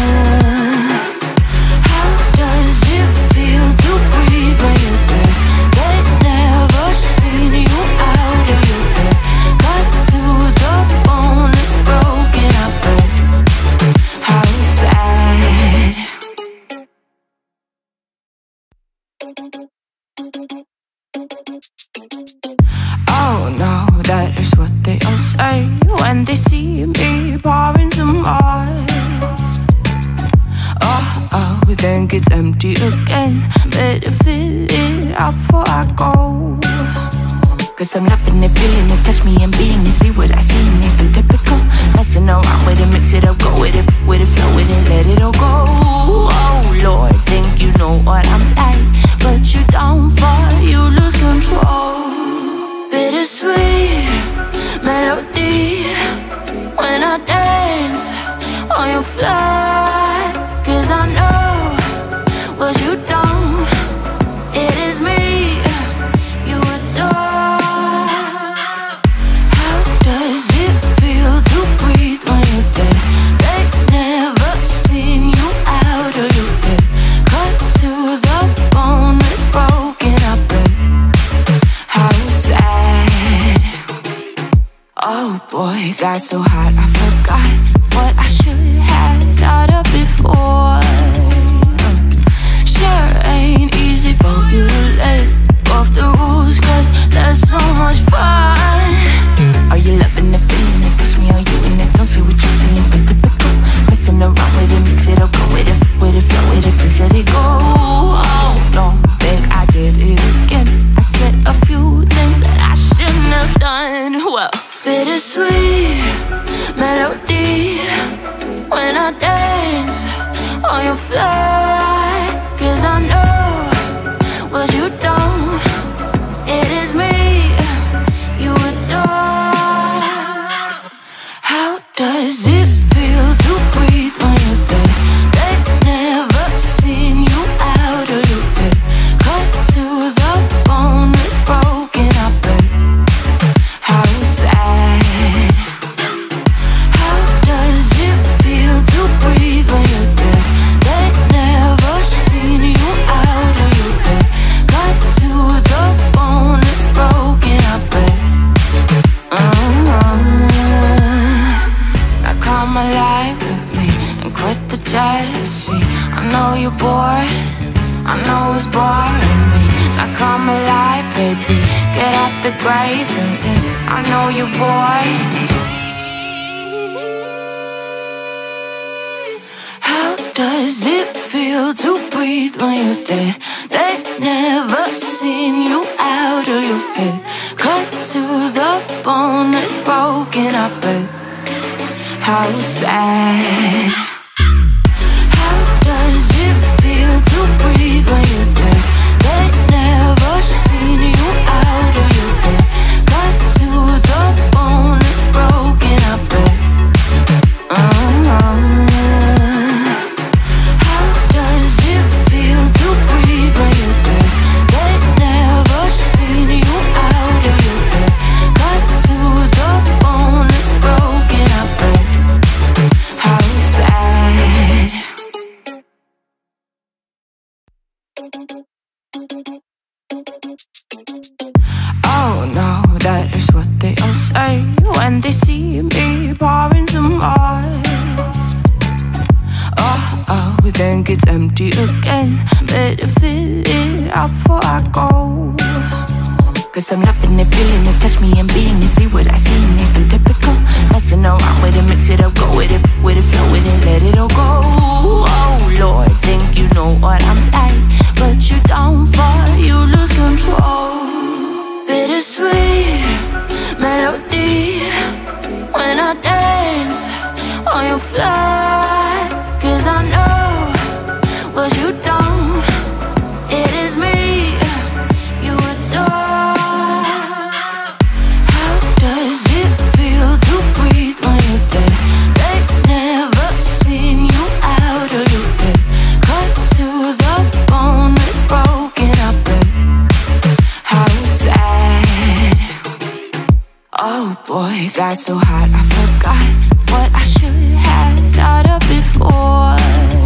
How does it feel to breathe when you're dead? They've never seen you out of your head. Cut to the bone, it's broken, I bet. How sad. Oh no, that is what they all say when they see me pouring some more. Oh, oh, think it's empty again. Better fill it up before I go. 'Cause I'm loving it, feeling it, touch me and being it. See what I see in it, I'm typical. Messing around with it, mix it up, go with it, with it, flow with it, let it all go. Oh Lord, think you know what I'm like, but you don't fall, you lose control. Bittersweet melody when I dance on your fly, 'cause I know what you don't. It is me you adore. How does it feel to breathe when you're dead? They've never seen you out of your bed. Cut to the bone, it's broken, I bet. How sad. Oh boy, got so hot I forgot what I should have thought of before. Sure ain't easy for you to let off the rules, 'cause there's so much fun. Are you loving the feeling it? Touch me, are you in it? Don't say what you're saying, but typical. Messing around with it, mix it up, go with it, with it, flow with it, please let it go. Oh no, think I did it again. I said a few things that I shouldn't have done. Well, bittersweet melody when I dance on your fly, 'cause I know what you don't. It is me you adore. How does it feel to breathe when you're dead? They've never seen you out of your bed. Cut to the bone, it's broken, I bet. How sad. How does it feel to breathe when you're dead? They've never seen you out of your bed. Cut to the bone, it's broken, I bet. Uh-huh. Now come alive with me and quit the jealousy. I know you're bored, I know it's boring me. Now come alive, baby, get out the grave and yeah, I know you're bored. How does it feel to breathe when you're dead? They've never seen you out of your head. Cut to the bone, it's broken, I bet. How sad. How does it feel to breathe when you're dead? They've never seen you out of your head. Cut to the bone, it's broken, I bet. Uh-huh. How does it Oh no, that is what they all say when they see me pouring some more. Oh, oh, think it's empty again. Better fill it up before I go. Cause I'm loving it, feeling it, touch me and being it. See what I see in it, I'm typical. Messing around with it, mix it up, go with it, with it, flow with it, let it all go. Oh Lord, think you know what I'm like, but you don't fall, you lose control. Bittersweet melody when I dance on your fly. Cause I know what you don't, it is me you adore. How does it feel to breathe when you're dead? They never seen you out of your bed. Cut to the bone, it's broken, I bet. How sad. Oh boy, got so hot I forgot what I should have thought of before.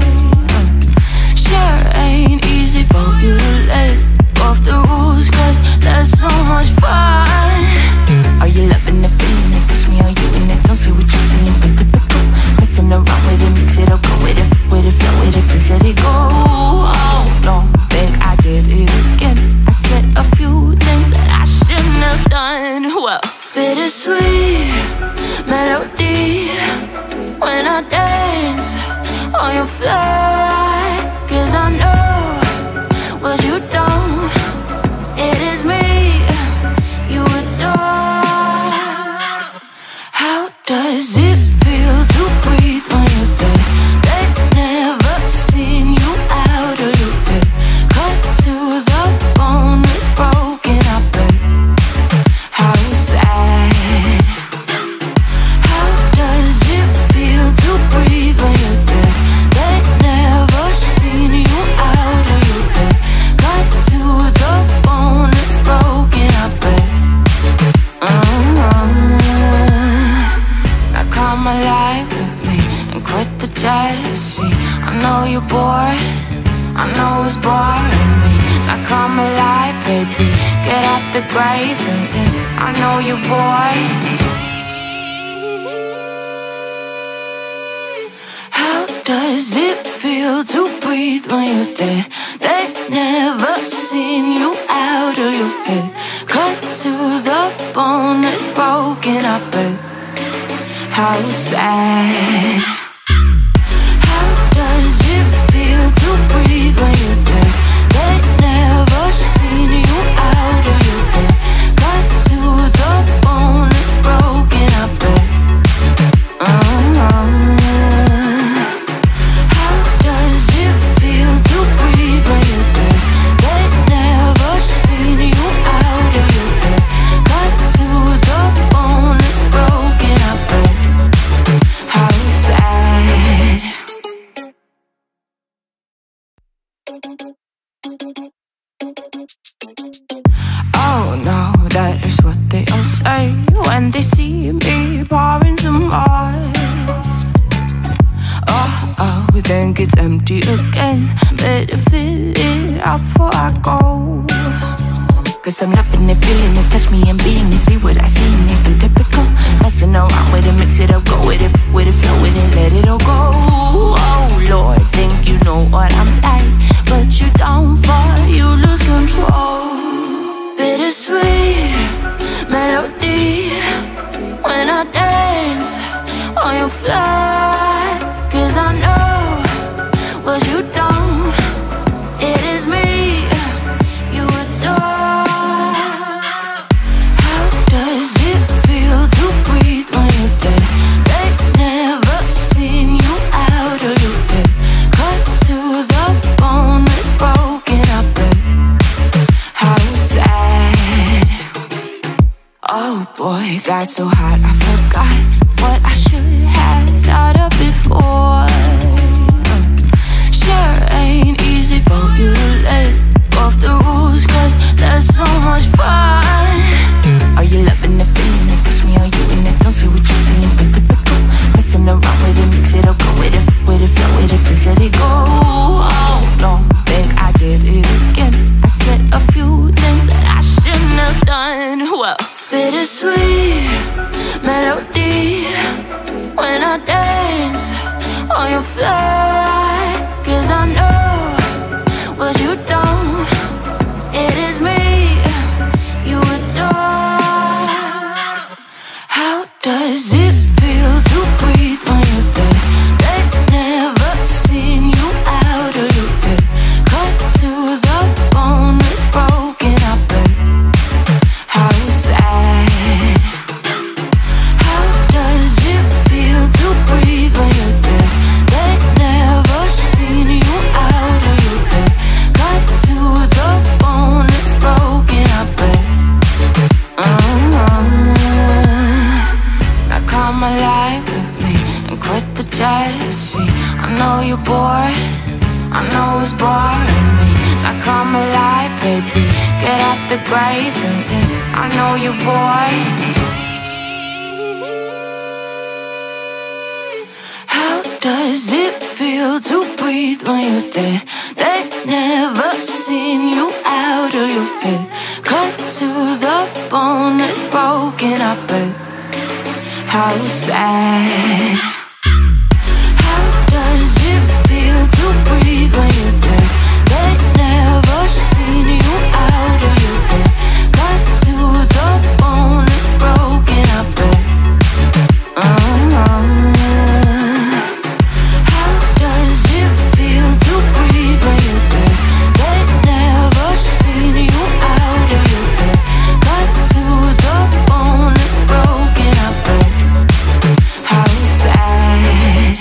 Sure ain't easy for you to let go of the rules, cause there's so much fun. Are you loving the feeling it? Touch me, are you in it? Don't see what you're seeing, but typical. Messing around with it, mix it up, go with it, with it, flow with it, please let it go. Oh no, think I did it again. I said a few things that I shouldn't have done. Well, bittersweet melody when I dance on your fly. Cause I know what you don't, it is me you adore. How does it feel to breathe when you're dead? They never seen you out of your bed. Cut to the bone, it's broken, I bet. How sad. How does it feel to breathe when you're dead? They never seen you out of your bed. Cut to the bone, it's broken, I bet. uh-huh. Now come alive with me and quit the jealousy. I know you're bored, I know it's boring me. Now come alive, baby, get out the grave and live. I know you're bored. How does it feel to breathe when you're dead? They never seen you out of your head. Cut to the bone, it's broken, I bet. How sad. How does it feel to breathe when you're dead? They never seen you out of your head. Cut to the bone, it's broken, I bet. uh-huh. How does it feel to breathe when you're dead? They never seen you out of your head. Cut to the bone, it's broken, I bet. How sad. Oh no, that is what they all say when they see me pouring some more. Oh, oh, think it's empty again. Better fill it up before I go. Cause I'm loving it, feeling it, touch me and being it. See what I see in it, I'm typical. Messing around with it, mix it up, go with it, with it, flow with it, let it all go. Oh Lord, think you know what I'm like, but you don't fall, you lose control. Bittersweet melody when I dance on your fly. Cause I know what you don't, it is me you adore. How does it feel to breathe when you're dead? They never seen you out of your bed. Cut to the bone, it's broken, I bet. How sad. Oh boy, got so hot I forgot what I should have thought of before. Sure ain't easy for you to let go of the rules, cause there's so much fun. Are you loving the feeling it? Touch me, are you in it? Don't see what you're seeing, but typical. Messing around with it, mix it up, go with it, with it, flow with it, please let it go. Oh no, think I did it on your fly. Cause I know what you don't, it is me you adore. How does it feel to breathe when you're dead? They've never seen you out of your head. Cut to the bone, it's broken, I bet. How sad. How does it feel to breathe when you're dead? They've never seen you out of your head. Cut to the bone, it's broken, I bet. uh-huh. Now come alive with me and quit the jealousy. I know you're bored, I know it's boring me. Now come alive, baby, get out the grave and yeah, I know you're bored. How does it feel to breathe when you're dead? They've never seen you out of your head. Cut to the bone, it's broken, I bet. How sad. How does it feel to breathe when you're dead? They've never seen you out of your head. Cut to the bone, it's broken, I bet. uh-huh. How does it feel to breathe when you're dead? They've never seen you out of your head. Cut to the bone, it's broken, I bet. How sad.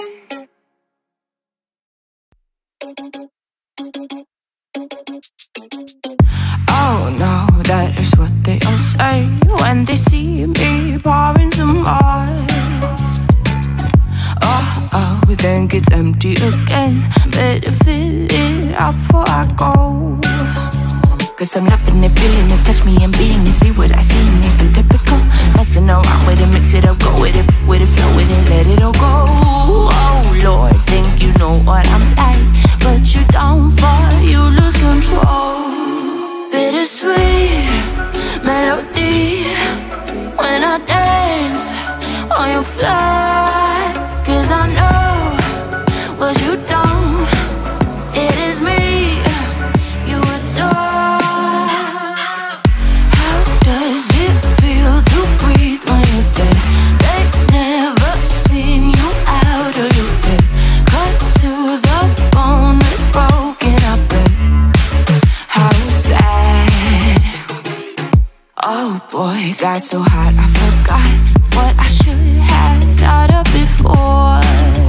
Oh no, that is what they all say when they see me pouring some more. Oh, oh, then it's empty again. Better fill it up before I go. Cause I'm loving it, feeling it, touch me and being it. See what I see in it, I'm typical. Messing around with it, mix it up, go with it, with it, flow with it, let it all go. Oh Lord, think you know what I'm like, but you don't fall, you lose control. Bittersweet melody when I dance on your fly. Cause I know what you don't, it is me you adore. How does it feel to breathe when you're dead? They've never seen you out of your head. Cut to the bone, it's broken, I bet. How sad. Oh boy, got so hot I forgot what I should have thought of before.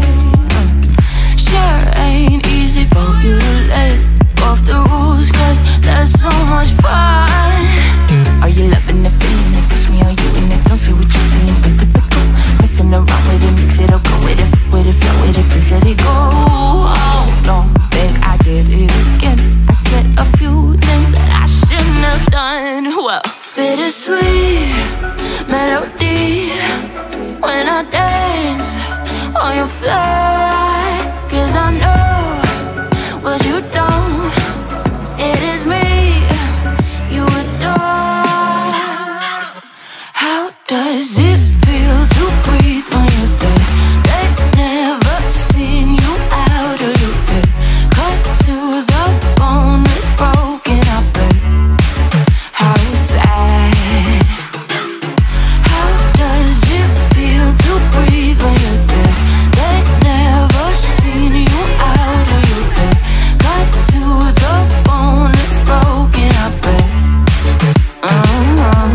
Sure ain't easy for you to let go of the rules, cause that's so much fun. Are you loving the feeling it? Touch me, are you in it? Don't say what you're saying, but typical. Messing around with it, mix it up, go with it, with it, flow with it, please let it go. Oh no, think I did it again. I said a few things that I shouldn't have done. Well, bittersweet melody when I dance on your fly. Cause I know what you don't, it is me you adore. How does it feel to breathe when you're dead? They've never seen you out of your head. Cut to the bone, it's broken, I bet. How sad. How does it feel to breathe when you're dead? They've never seen you out of your head. Cut to the bone, it's broken, I bet. uh-huh.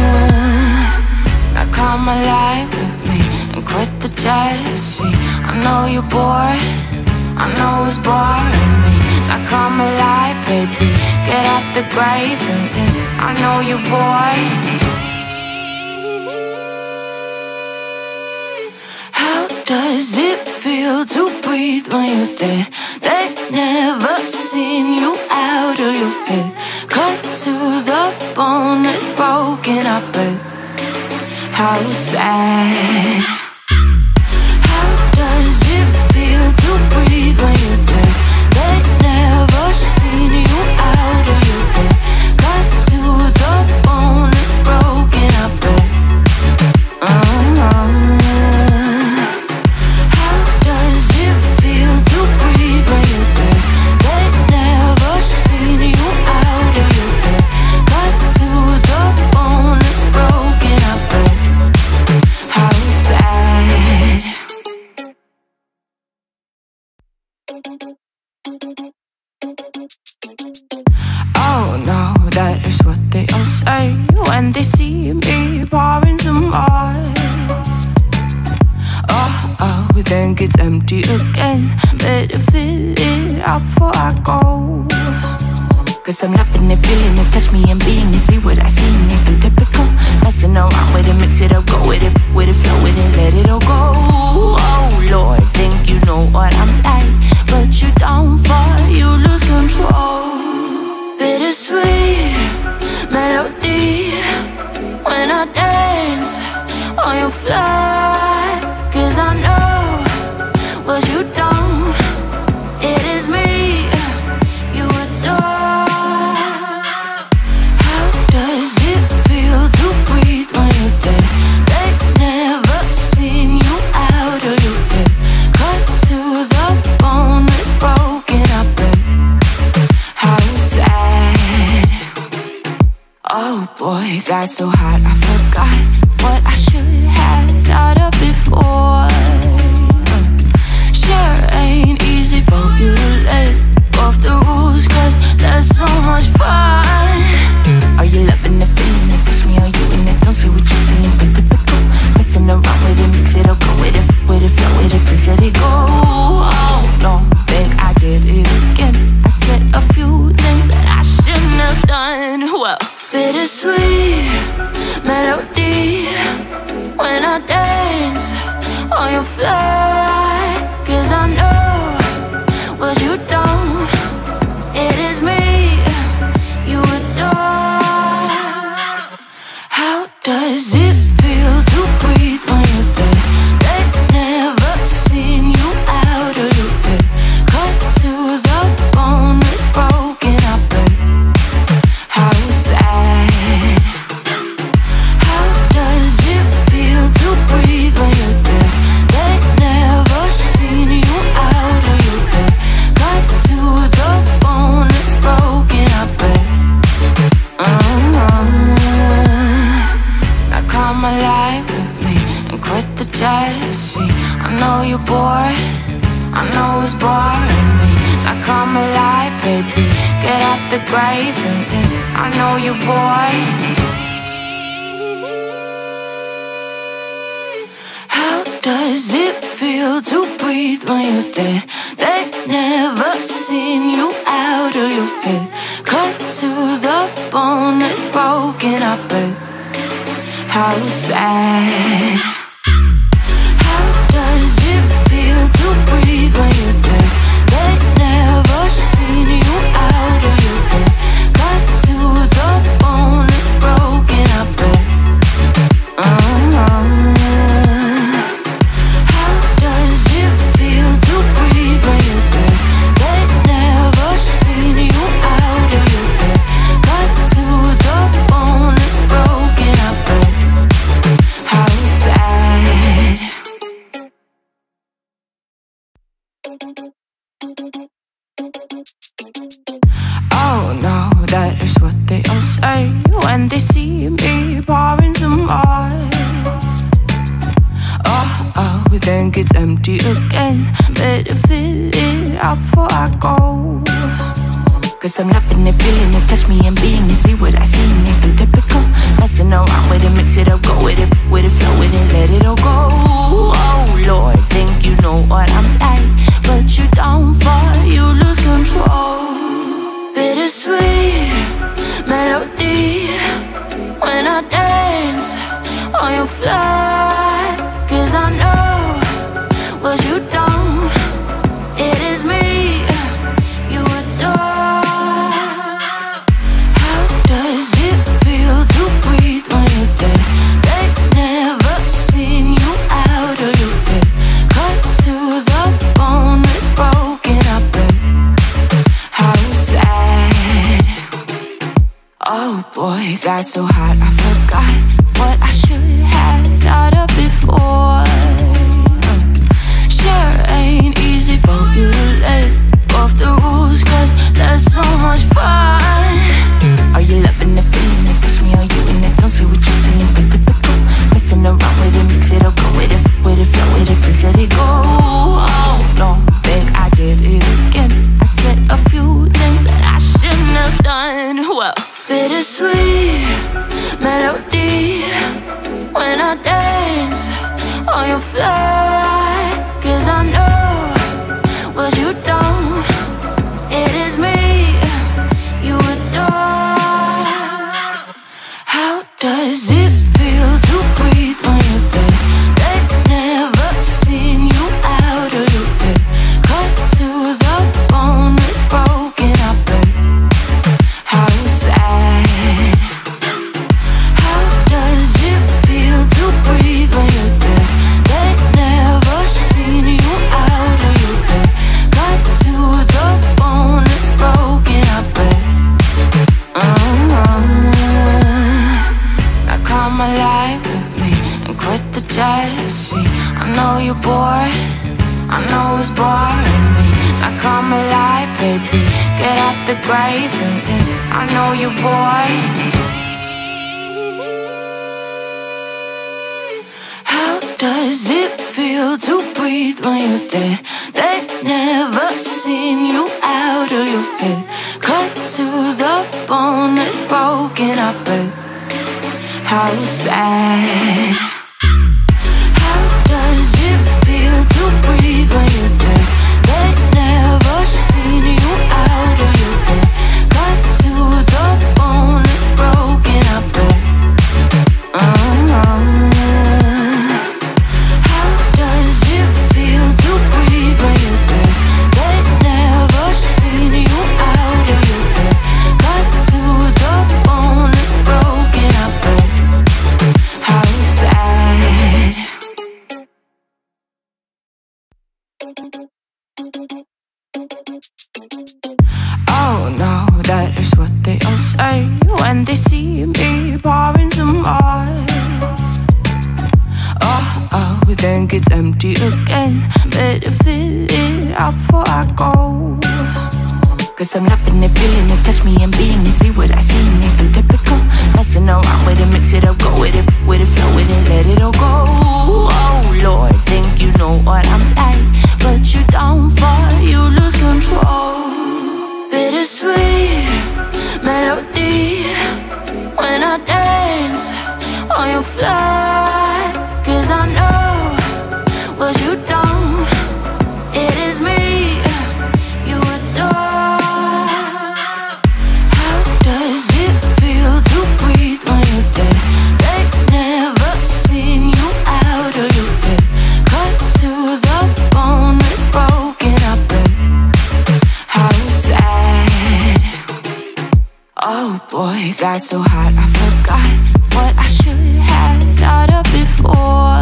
Now come alive with me and quit the jealousy. I know you're bored, I know it's boring me. Now come alive, baby, get out the grave and yeah, I know you're bored. How does it feel to breathe when you're dead? They've never seen you out of your head. Cut to the bone, it's broken, I bet. How sad. How does it feel to breathe when you're dead? They've never seen you out of your head. Cut to the bone, it's broken, I bet. uh-huh. How does say when they see me pouring some more. Oh, oh, think it's empty again. Better fill it up before I go. Cause I'm loving it, feeling it, touch me and being it. See what I see in it, I'm typical. Messing around with it, mix it up, go with it. With it, flow with it, let it all go. Oh Lord, think you know what I'm like, but you don't fall, you lose control. Bittersweet melody when I dance on your fly. Cause I know what you don't, it is me you adore. How does it feel to breathe when you're dead? They never seen you out of your head. Cut to the bone, it's broken, I bet. How sad. Oh boy, got so hot I forgot what I should have thought of before. Sure ain't easy for you to let go of the rules, cause that's so much fun. Are you loving the feeling it? Touch me, are you in it? Don't say what you're seeing, but typical. Messing around with it, mix it up, go with it. With it, flow with it, please let it go. Oh no, think I did it again. I said a few things that I shouldn't have done. Well, bittersweet melody when I dance on your fly. Cause I know what you don't, it is me you adore. How does it feel to breathe when you're dead? They never seen you out of your head. Cut to the bone, it's broken, I bet. How sad. How does it feel to breathe when you're dead? They never seen you out of your head. Cut to the bone, it's broken, I bet. uh-huh. Now come alive with me and quit the jealousy. I know you're bored, I know it's boring me. Now come alive, baby, get out the grave with me. I know you're bored. How does it feel to breathe when you're dead? They never seen you out of your head. Cut to the bone, it's broken, I bet. How sad. How does it feel to breathe when you're dead? They never seen you out of your head. Cut to the bone, it's broken, I bet. uh-huh. How does it feel to breathe when you're dead? They never seen you out of your head. Cut to the bone, it's broken, I bet. How sad. Oh no, that is what they all say when they see me pouring some more. Oh, oh, think it's empty again. Better fill it up before I go. Cause I'm loving it, feeling it, touch me and being it. See what I see in it, I'm typical. Messing around with it, mix it up, go with it. With it, flow with it, let it all go. Oh Lord, think you know what I'm like, but you don't fall, you lose control. Bittersweet melody when I dance on your fly. Cause I know what you don't, it is me you adore. How does it feel to breathe when you're dead? They never seen you out of your head. Cut to the bone, it's broken, I bet. How sad. Oh boy, got so hot I forgot what I should have thought of before. Sure ain't easy for you to let go of the rules, cause that's so much fun. Are you loving the feeling it? Touch me, are you in it? Don't say what you're seeing, but typical. Messing around with it, mix it up, go with it. With it, flow with it, please let it go. Oh no, think I did it again. I said a few things that I shouldn't have done. Well, bittersweet melody when I dance on your fly. Cause I know what you don't, it is me you adore. How does it feel to breathe when you're dead? They've never seen you out of your bed. Cut to the bone, it's broken, I bet. How sad. How does it feel to breathe when you're dead? They've never seen you out of your bed. Cut to the bone, it's broken, I bet. uh-huh. Now come alive with me and quit the jealousy. I know you're bored, I know it's boring me. Now come alive, baby, get out the grave and me. I know you're bored. How does it feel to breathe when you're dead? They've never seen you out of your bed. Cut to the bone, it's broken, I bet. How sad. How does it feel to breathe when you're dead? They've never seen you out of your bed. Cut to the bone, it's broken, I bet. uh-huh. How does it feel to breathe when you're dead? They've never seen you out of your bed. Cut to the bone, it's broken, I bet. How sad. Oh no, that is what they all say when they see me pouring some more. Oh, oh, we think it's empty again. Better fill it up before I go. Cause I'm loving it, feeling it, touch me and being it. See what I see in it, I'm typical. Messing around with it, mix it up, go with it, with it, flow with it, let it all go. Oh Lord, think you know what I'm like, but you don't fall, you lose control. Bittersweet melody when I dance on your fly. Cause I know what you don't, it is me you adore. How does it feel to breathe when you're dead? They've never seen you out of your bed. Cut to the bone, it's broken, I bet. How sad. Oh boy, got so hot I forgot what I should have thought of before.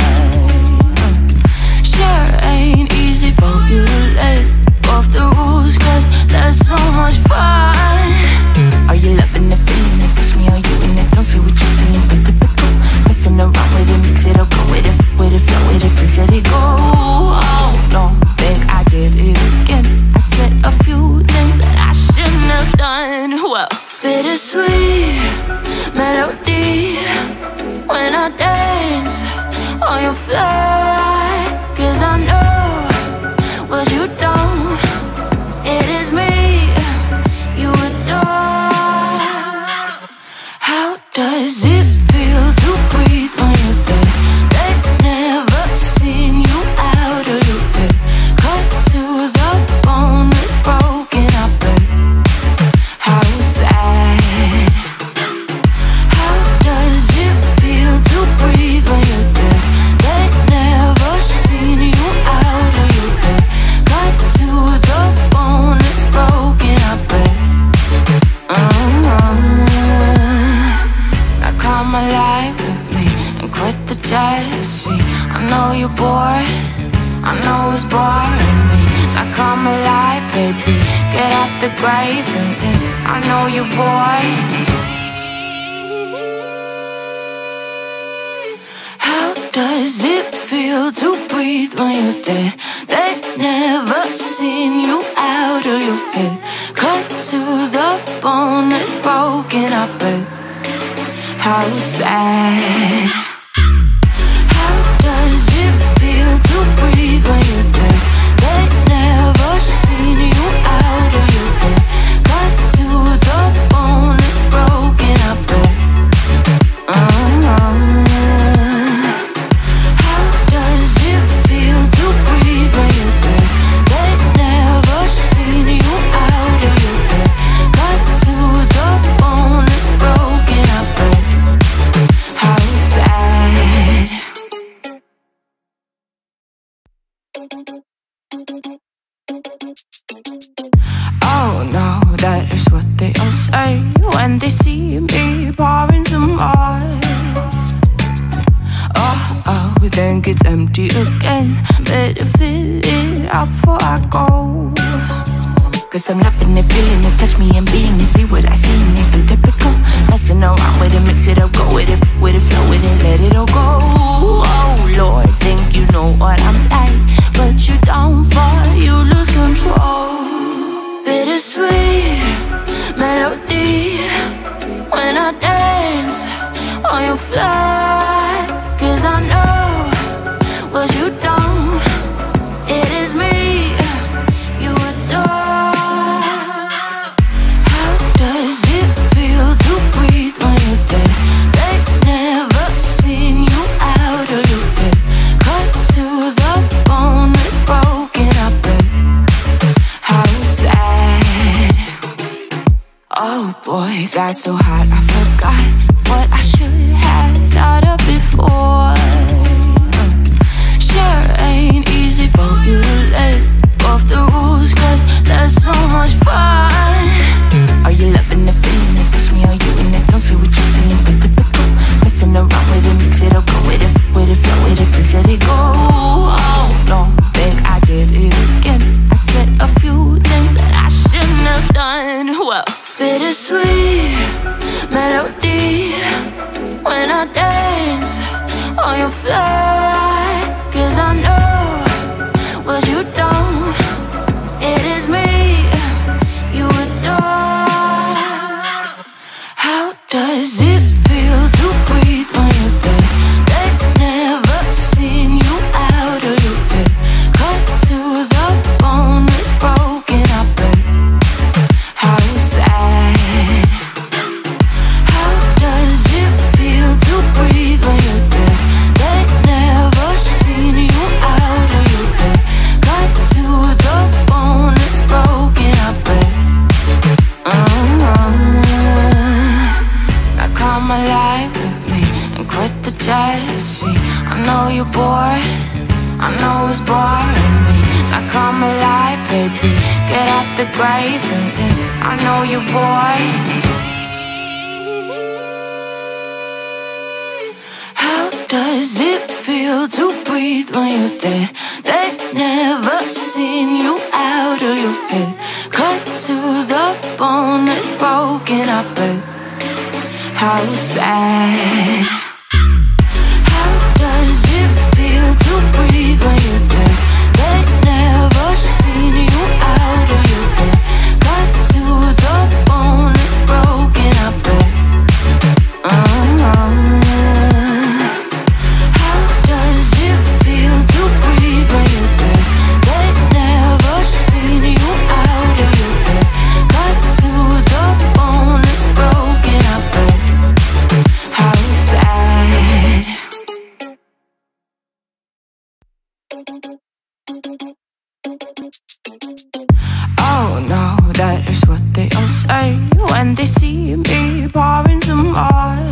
Sure ain't easy for you to let go of the rules, cause that's so much fun. Are you loving the feeling it? Touch me, are you in it? Don't say what you're saying, but typical. Messing around with it, mix it up, go with it, with it, flow with it, please let it go. Oh no, think I did it again. I said a few things that I shouldn't have done. Well, bittersweet melody when I dance on your fly. Cause I know what you don't, it is me you adore. How does it feel to breathe when you're dead? They've never seen you out of your bed. Cut to the bone, it's broken, I bet. How sad. How does it feel to breathe when you're dead? They've never seen you out of your bed. Cut to the bone, it's broken, I bet. uh-huh. Now come alive with me and quit the jealousy. I know you're bored, I know it's boring me. Now come alive, baby, get out the grave and me. I know you're bored. How does it feel to breathe when you're dead? They've never seen you out of your bed. Cut to the bone, it's broken, I bet. How sad. How does it feel to breathe when you're dead? They've never seen you out of your bed. Cut to the bone, it's broken. that is what they all say when they see me pouring some more. Oh, oh, then gets empty again. Better fill it up before I go. Cause I'm loving it, feeling it, touch me and being it. See what I see in it, I'm typical. Messing around with it, mix it up, go with it, with it, flow with it, let it all go. Oh Lord, think you know what I'm like, but you don't fall, you lose control. Bittersweet melody when I dance on your fly. Cause I know what you don't, it is me you adore. How does it feel to breathe when you're dead? They never seen you out of your bed. Cut to the bone, it's broken, I bet. How sad. Oh boy, got so hot I forgot what I should have thought of before. Sure ain't easy for you to let go of the rules, cause there's so much fun. Are you loving the feeling it? Touch me, are you in it? Don't say what you're seeing, but typical. Messing around with it, mix it up, go with it, with it, flow with it, please let it go. Oh, no, think I did it again. I said a few things that I shouldn't have done. Well, bittersweet melody when I dance on your fly. Cause I know what you don't, it is me you adore. How does it feel to breathe when you're dead? They never seen you out of your bed. Cut to the bone, it's broken, I bet. How sad. How does it feel to breathe when you're dead? They never seen you out of your bed. Cut to the bone, it's broken, I bet. uh-huh. Now come alive with me and quit the jealousy. I know you're bored, I know it's boring me. Now come alive, baby, get out the grave and live. I know you're bored. How does it feel to breathe when you're dead? They never seen you out of your head. Cut to the bone, it's broken, I bet. How sad. How does it feel to breathe when you're dead? They never seen you out of your head. Cut to the bone, it's broken, I bet. uh-huh. How does it feel to breathe when you're dead? They never seen you out of your head. Cut to the bone, it's broken, I bet. How sad. Oh no, that is what they all say when they see me pouring some more.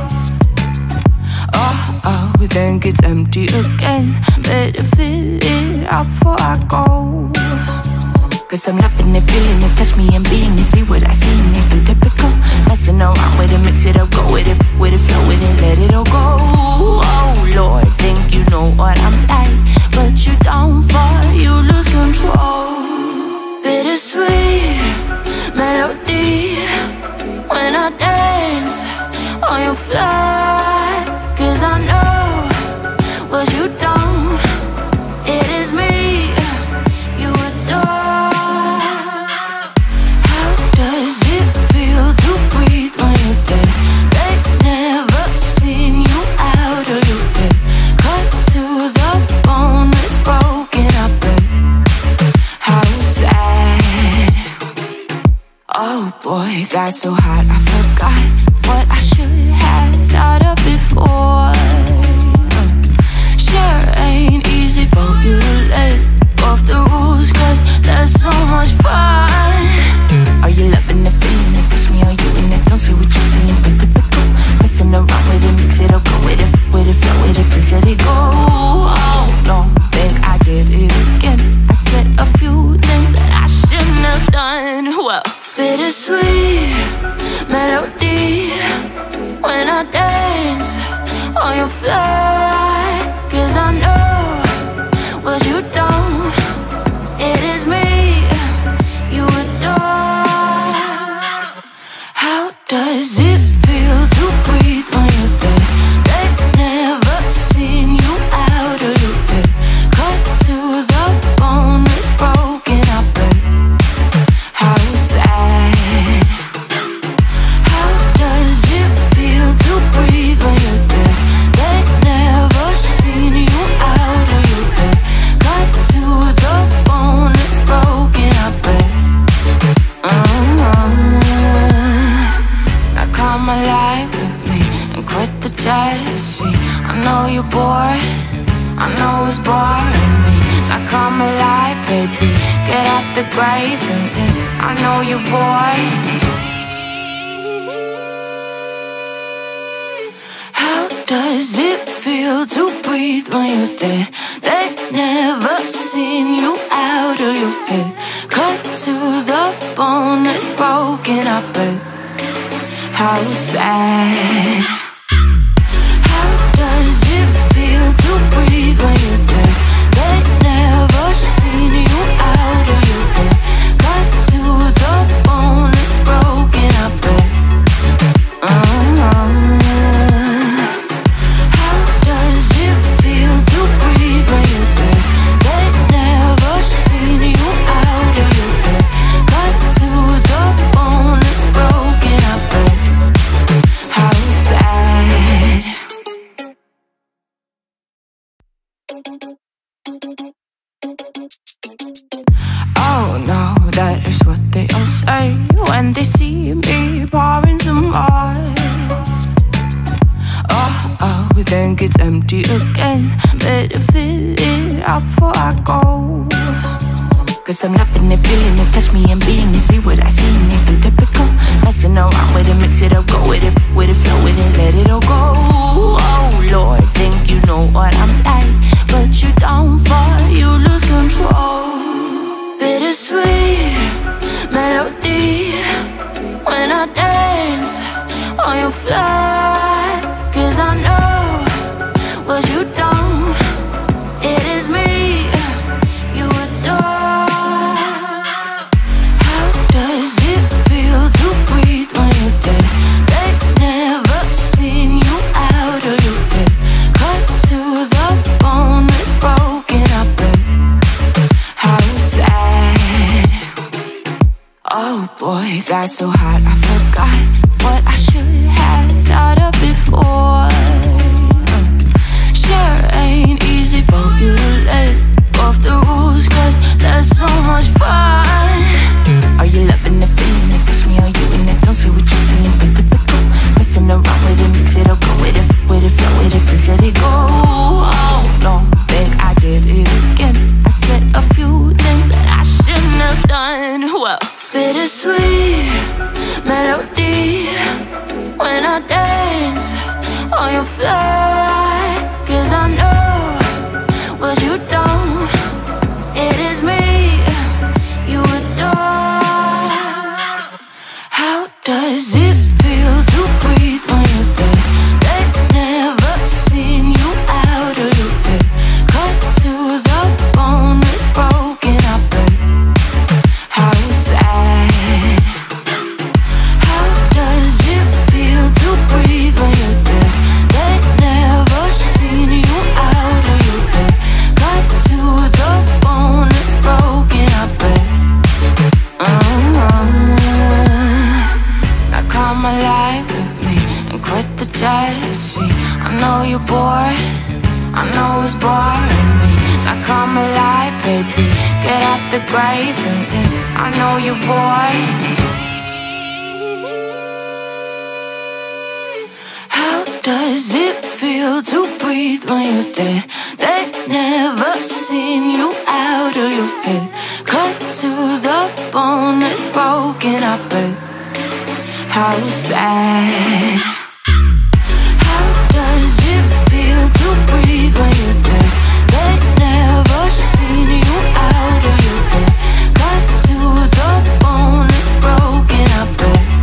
Oh, oh, then gets empty again. Better fill it up before I go. Cause I'm loving it, feeling it, touch me and being it. See what I see in it, I'm typical. Messing around with it, mix it up, go with it, with it, flow with it, let it all go. Oh Lord, think you know what I'm like, but you don't fall, you lose control. Bittersweet melody when I dance on your fly. Cause I know what you don't, it is me you adore. How does it feel to breathe when you're dead? They never seen you out of your bed. Cut to the bone, it's broken, I bet. How sad. Oh boy, got so hot I forgot what I should have thought of before. Sure ain't easy for you to let go of the rules, cause there's so much fun. Are you loving the feeling it? Touch me, are you in it? Don't say what you're seeing, but typical. Messing around with it, mix it up, go with it, with it, flow with it, please let it go. Oh no, think I did it again. I said a few things that I shouldn't have done. Well, bitter sweet melody when I dance on your fly. Cause I know what you don't, it is me you adore. How does it feel to breathe when you're dead? They've never seen you out of your bed. Cut to the bone, it's broken, I bet. How sad. How does it feel to breathe when you're dead? They've never seen you out of your bed. Cut to the bone, it's broken, I bet. uh-huh. Now come alive with me and quit the jealousy. I know you're bored, I know it's boring me. Now come alive, baby, get out the grave and then I know you're bored. How does it feel to breathe when you're dead? They've never seen you out of your head. Cut to the bone, it's broken, I bet. How sad. How does it feel to breathe when you're dead? They've never seen you out of your head. Cut to the bone, it's broken, I bet. uh-huh. How does it feel to breathe when you're dead? They've never seen you out of your head. Cut to the bone, it's broken, I bet. How sad. Oh no, that is what they all say when they see me pouring some more. Oh, oh, think it's empty again. Better fill it up before I go. Cause I'm loving it, feeling it, touch me and being it. See what I see in it, I'm typical. Messing around with it, mix it up, go with it, with it, flow with it, let it all go. Oh Lord, think you know what I'm like, but you don't fall, you lose control. Bittersweet melody when I dance on your fly. Cause I know what you don't, it is me you adore. How does it feel to breathe when you're dead? They've never seen you out of your bed. Cut to the bone, it's broken, I bet. How sad. Oh boy, got so hot I forgot what I should have thought of before. Sure ain't easy for you to let go of the rules, cause that's so much fun. Are you loving the feeling it? Touch me, are you in it? Don't see what you're seeing, but typical. Messing around with it, mix it up, go with it, with it, flow with it, please let it go. Oh no, think I did it again. I said a few things that I shouldn't have done. Well, bittersweet melody when I dance on your fly. Cause I know what you don't, it is me you adore. How does it feel to breathe when you're dead? They've never seen you out of your bed. Cut to the bone, it's broken, I bet. How sad. How does it feel to breathe when you're dead? They've never seen you out of your bed. Cut to the bone, it's broken, I bet. uh-huh. Now come alive with me and quit the jealousy. I know you're bored, I know it's boring me. Now come alive, baby, get out the grave and then I know you're bored. How does it feel to breathe when you're dead? They've never seen you out of your head. Cut to the bone, it's broken, I bet. How sad. How does it feel to breathe when you're dead? They've never seen you out of your head. Cut to the bone, it's broken, I bet.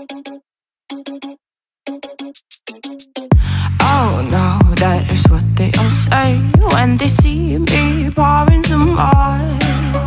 Oh no, that is what they all say when they see me pouring some more.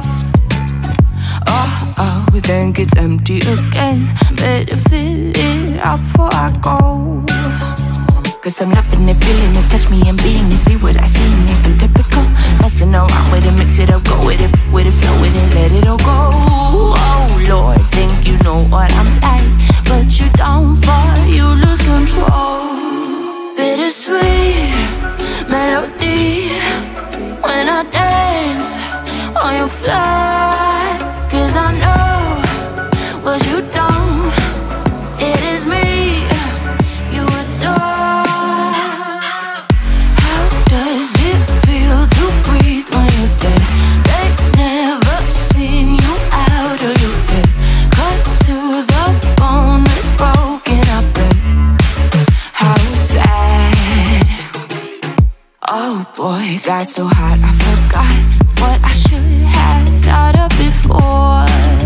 Oh, oh, then gets empty again. Better fill it up before I go. Cause I'm loving it, feeling it, touch me and being it. See what I see in it, I'm typical. Messing around with it, mix it up, go with it, with it, flow with it, let it all go. Oh Lord, think you know what I'm like, but you don't fall, you lose control. Bittersweet melody when I dance on your fly. Cause I know what you don't, it is me you adore. How does it feel to breathe when you're dead? They never seen you out of your head. Cut to the bone, it's broken up and how sad. Oh boy, got so hot I forgot what I should have thought of before.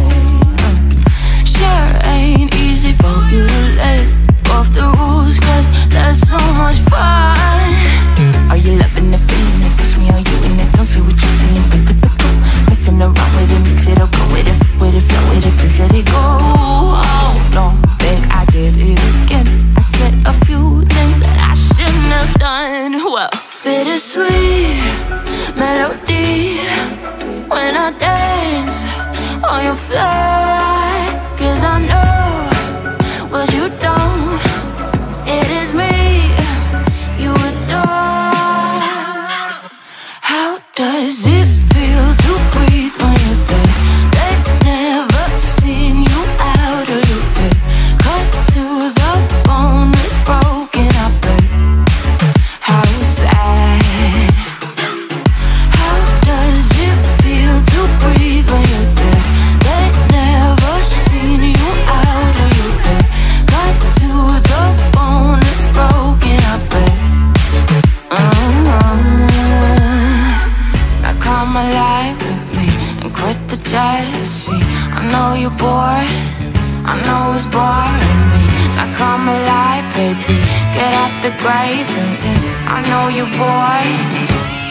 Sure ain't easy for you to let go of the rules, cause there's so much fun. Are you loving the feeling it? Touch me, are you in it? Don't say what you're seeing, but typical. Messing around with it, mix it up, go with it, with it, flow with it, please let it go. Oh no, think I did it again. I said a few things that I shouldn't have done. Well, bittersweet melody when I dance on your fly. Cause I know what you don't, it is me you adore. How does it feel to breathe when you're dead? They never seen you out of your head. Cut to the bone, it's broken up and how sad. How does it feel to breathe when you're dead? They never seen you out of your head. Cut to the bone, it's broken up and uh-huh. Now come alive with me and quit the jealousy. I know you're bored, I know it's boring me. Now come alive, baby, get out the grave and live. I know you're bored.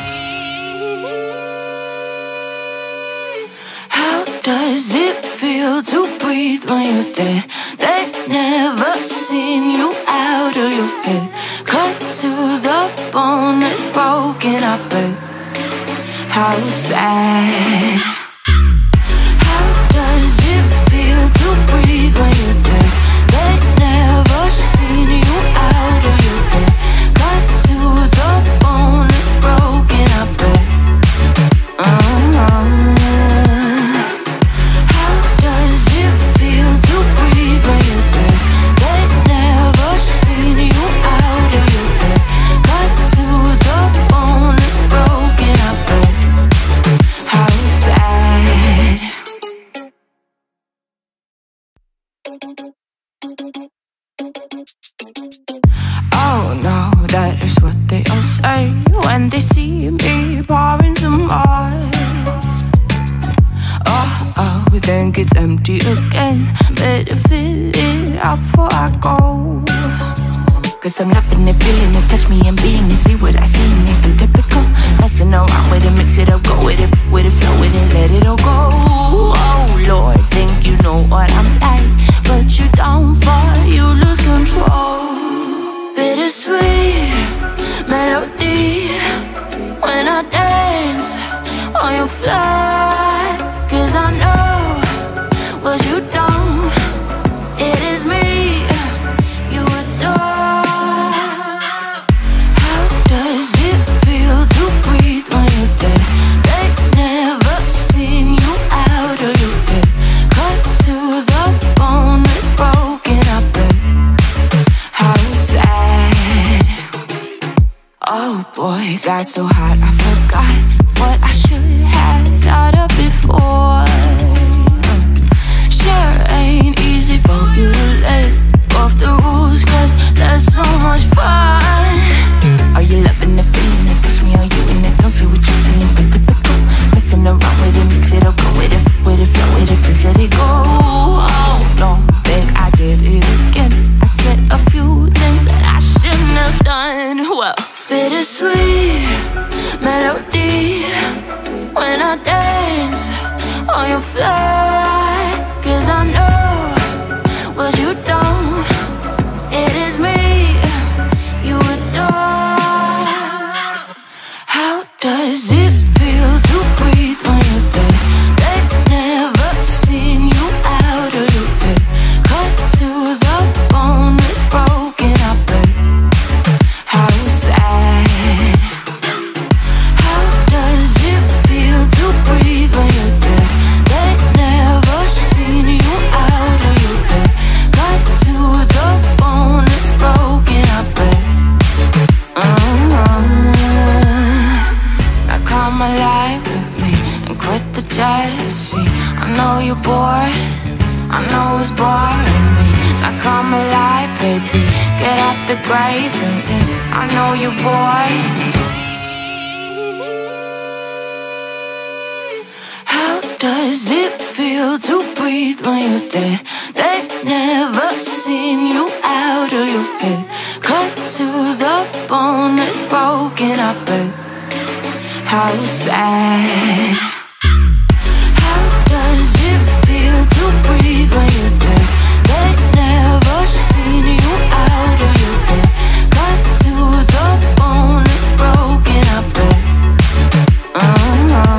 How does it feel to breathe when you're dead? They never seen you out of your head. Cut to the bone, it's broken up and how sad. How does it feel to breathe when you're dead? They never seen you out of your head. Cut to the bone, it's broken up and uh-huh. How does it feel to breathe when you're dead? They never seen you out of your head. Cut to the bone, it's broken up and how sad. Oh no, that is what they all say when they see me pouring some more. Oh, oh, then gets empty again. Better fill it up before I go. Cause I'm loving it, feeling it, touch me and being it. See what I see in it, I'm typical. Messing around with it, mix it up, go with it, with it, flow with it, let it all go. Oh Lord, think you know what I'm like, but you don't fall, you lose control. Bittersweet melody when I dance on your fly. Cause I know what you don't, it is me you adore. How does it feel to breathe when you're dead? They never seen you out of your head. Cut to the bone, it's broken up and how sad. Oh boy, got so hot I forgot what I should have thought of before. Sure ain't easy for you to let go of the rules, cause there's so much fun. Are you loving the feeling it? Touch me, are you in it? Don't say what you're seeing, but typical. Messing around with it, mix it up, go with it, with it, flow with it, please let it go. Oh no, think I did it dance or you fly. Cause I know what you don't. It is me you adore. How does it feel to breathe when you're dead? They've never seen you out of your bed. Cut to the bone, it's broken, I bet. How sad. How does it feel to breathe when you're dead? They've never seen you out of your bed. Cut to the bone, it's broken, I bet. uh-huh. Now come alive with me and quit the jealousy. I know you're bored, I know it's boring me. Now come alive, baby, get out the grave and live. I know you're bored. How does it feel to breathe when you're dead? They've never seen you out of your head. Cut to the bone, it's broken, I bet. How sad. How does it feel to breathe when you're dead? They've never seen you out of your head. Cut to the bone, it's broken, I bet. uh-huh.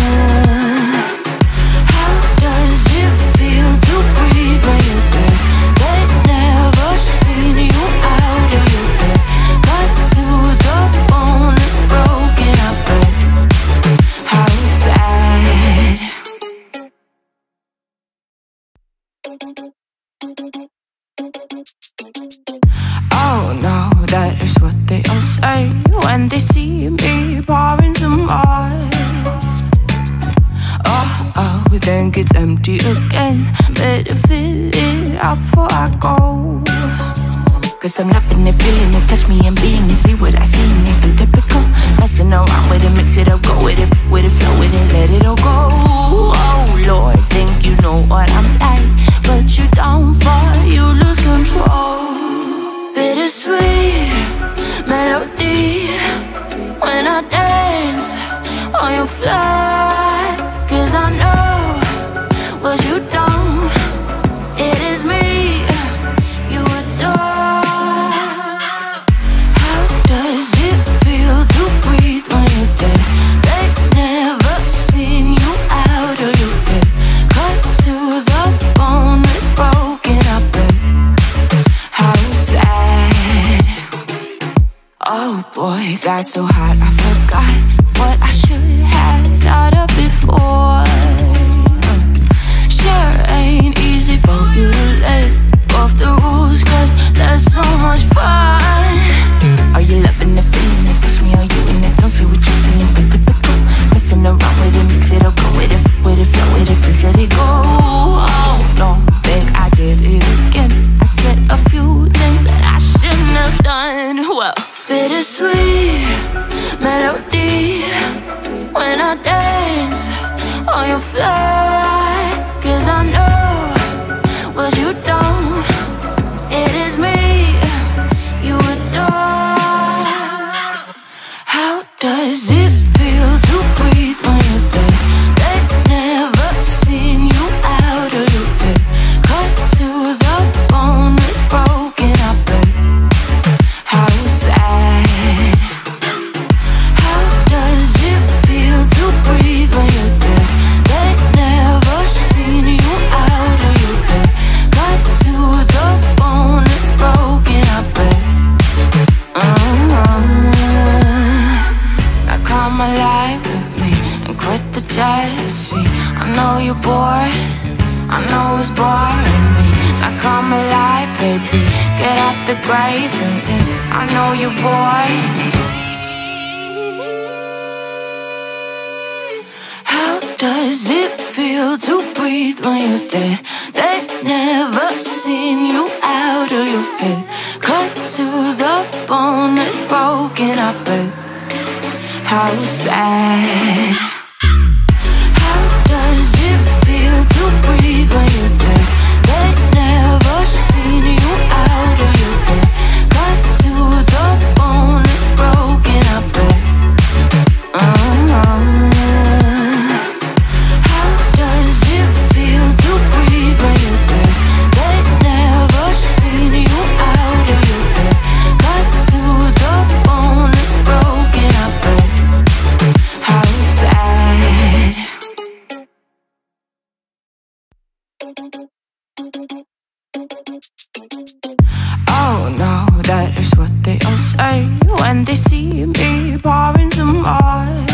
How does it feel to breathe when you're dead? They've never seen you out of your head. Cut to the bone, it's broken, I bet. How sad. Oh no, that is what they all say when they see me pouring some more. Oh, oh, think it's empty again. Better fill it up before I go. Cause I'm loving it, feeling it, touch me and being it. See what I see in it, I'm typical. Messing around with it, mix it up, go with it, with it, flow with it, let it all go. Oh Lord, think you know what I'm like, but you don't fall, you lose control. Bittersweet melody when I dance on your fly. Cause I know what you don't. It is me you adore. How does it feel to breathe when you're dead? They've never seen you out of your bed. Cut to the bone, it's broken, I bet. How sad. Oh boy, got so hot I forgot what I should have thought of before. Sure ain't easy for you to let go of the rules, cause there's so much fun. Are you loving the feeling it? Touch me, are you in it? Don't say what you're seeing, but typical. Messing around with it, mix it up, go with it, with it, flow with it, please let it go. Oh no, think I did it again. I said a few things that I shouldn't have done. Well, bittersweet melody when I dance on your fly. Cause I know what you don't. It is me you adore. How does it feel to breathe when you're dead? They've never seen you out of your bed. Cut to the bone, it's broken, I bet. How sad. How does it feel to breathe when you're dead? They've never seen you out of your bed. Cut to the bone, it's broken, I bet. uh-huh. Now come alive with me and quit the jealousy. I know you're bored, I know it's boring me. Now come alive, baby, get out the grave and live. I know you're bored. How does it feel to breathe when you're dead? They've never seen you out of your head. Cut to the bone, it's broken, I bet. How sad. How does it feel to breathe when you're dead? They've never seen you out of your head. Cut to the bone, it's broken, I bet. uh-huh. Oh no, that is what they all say when they see me pouring some more.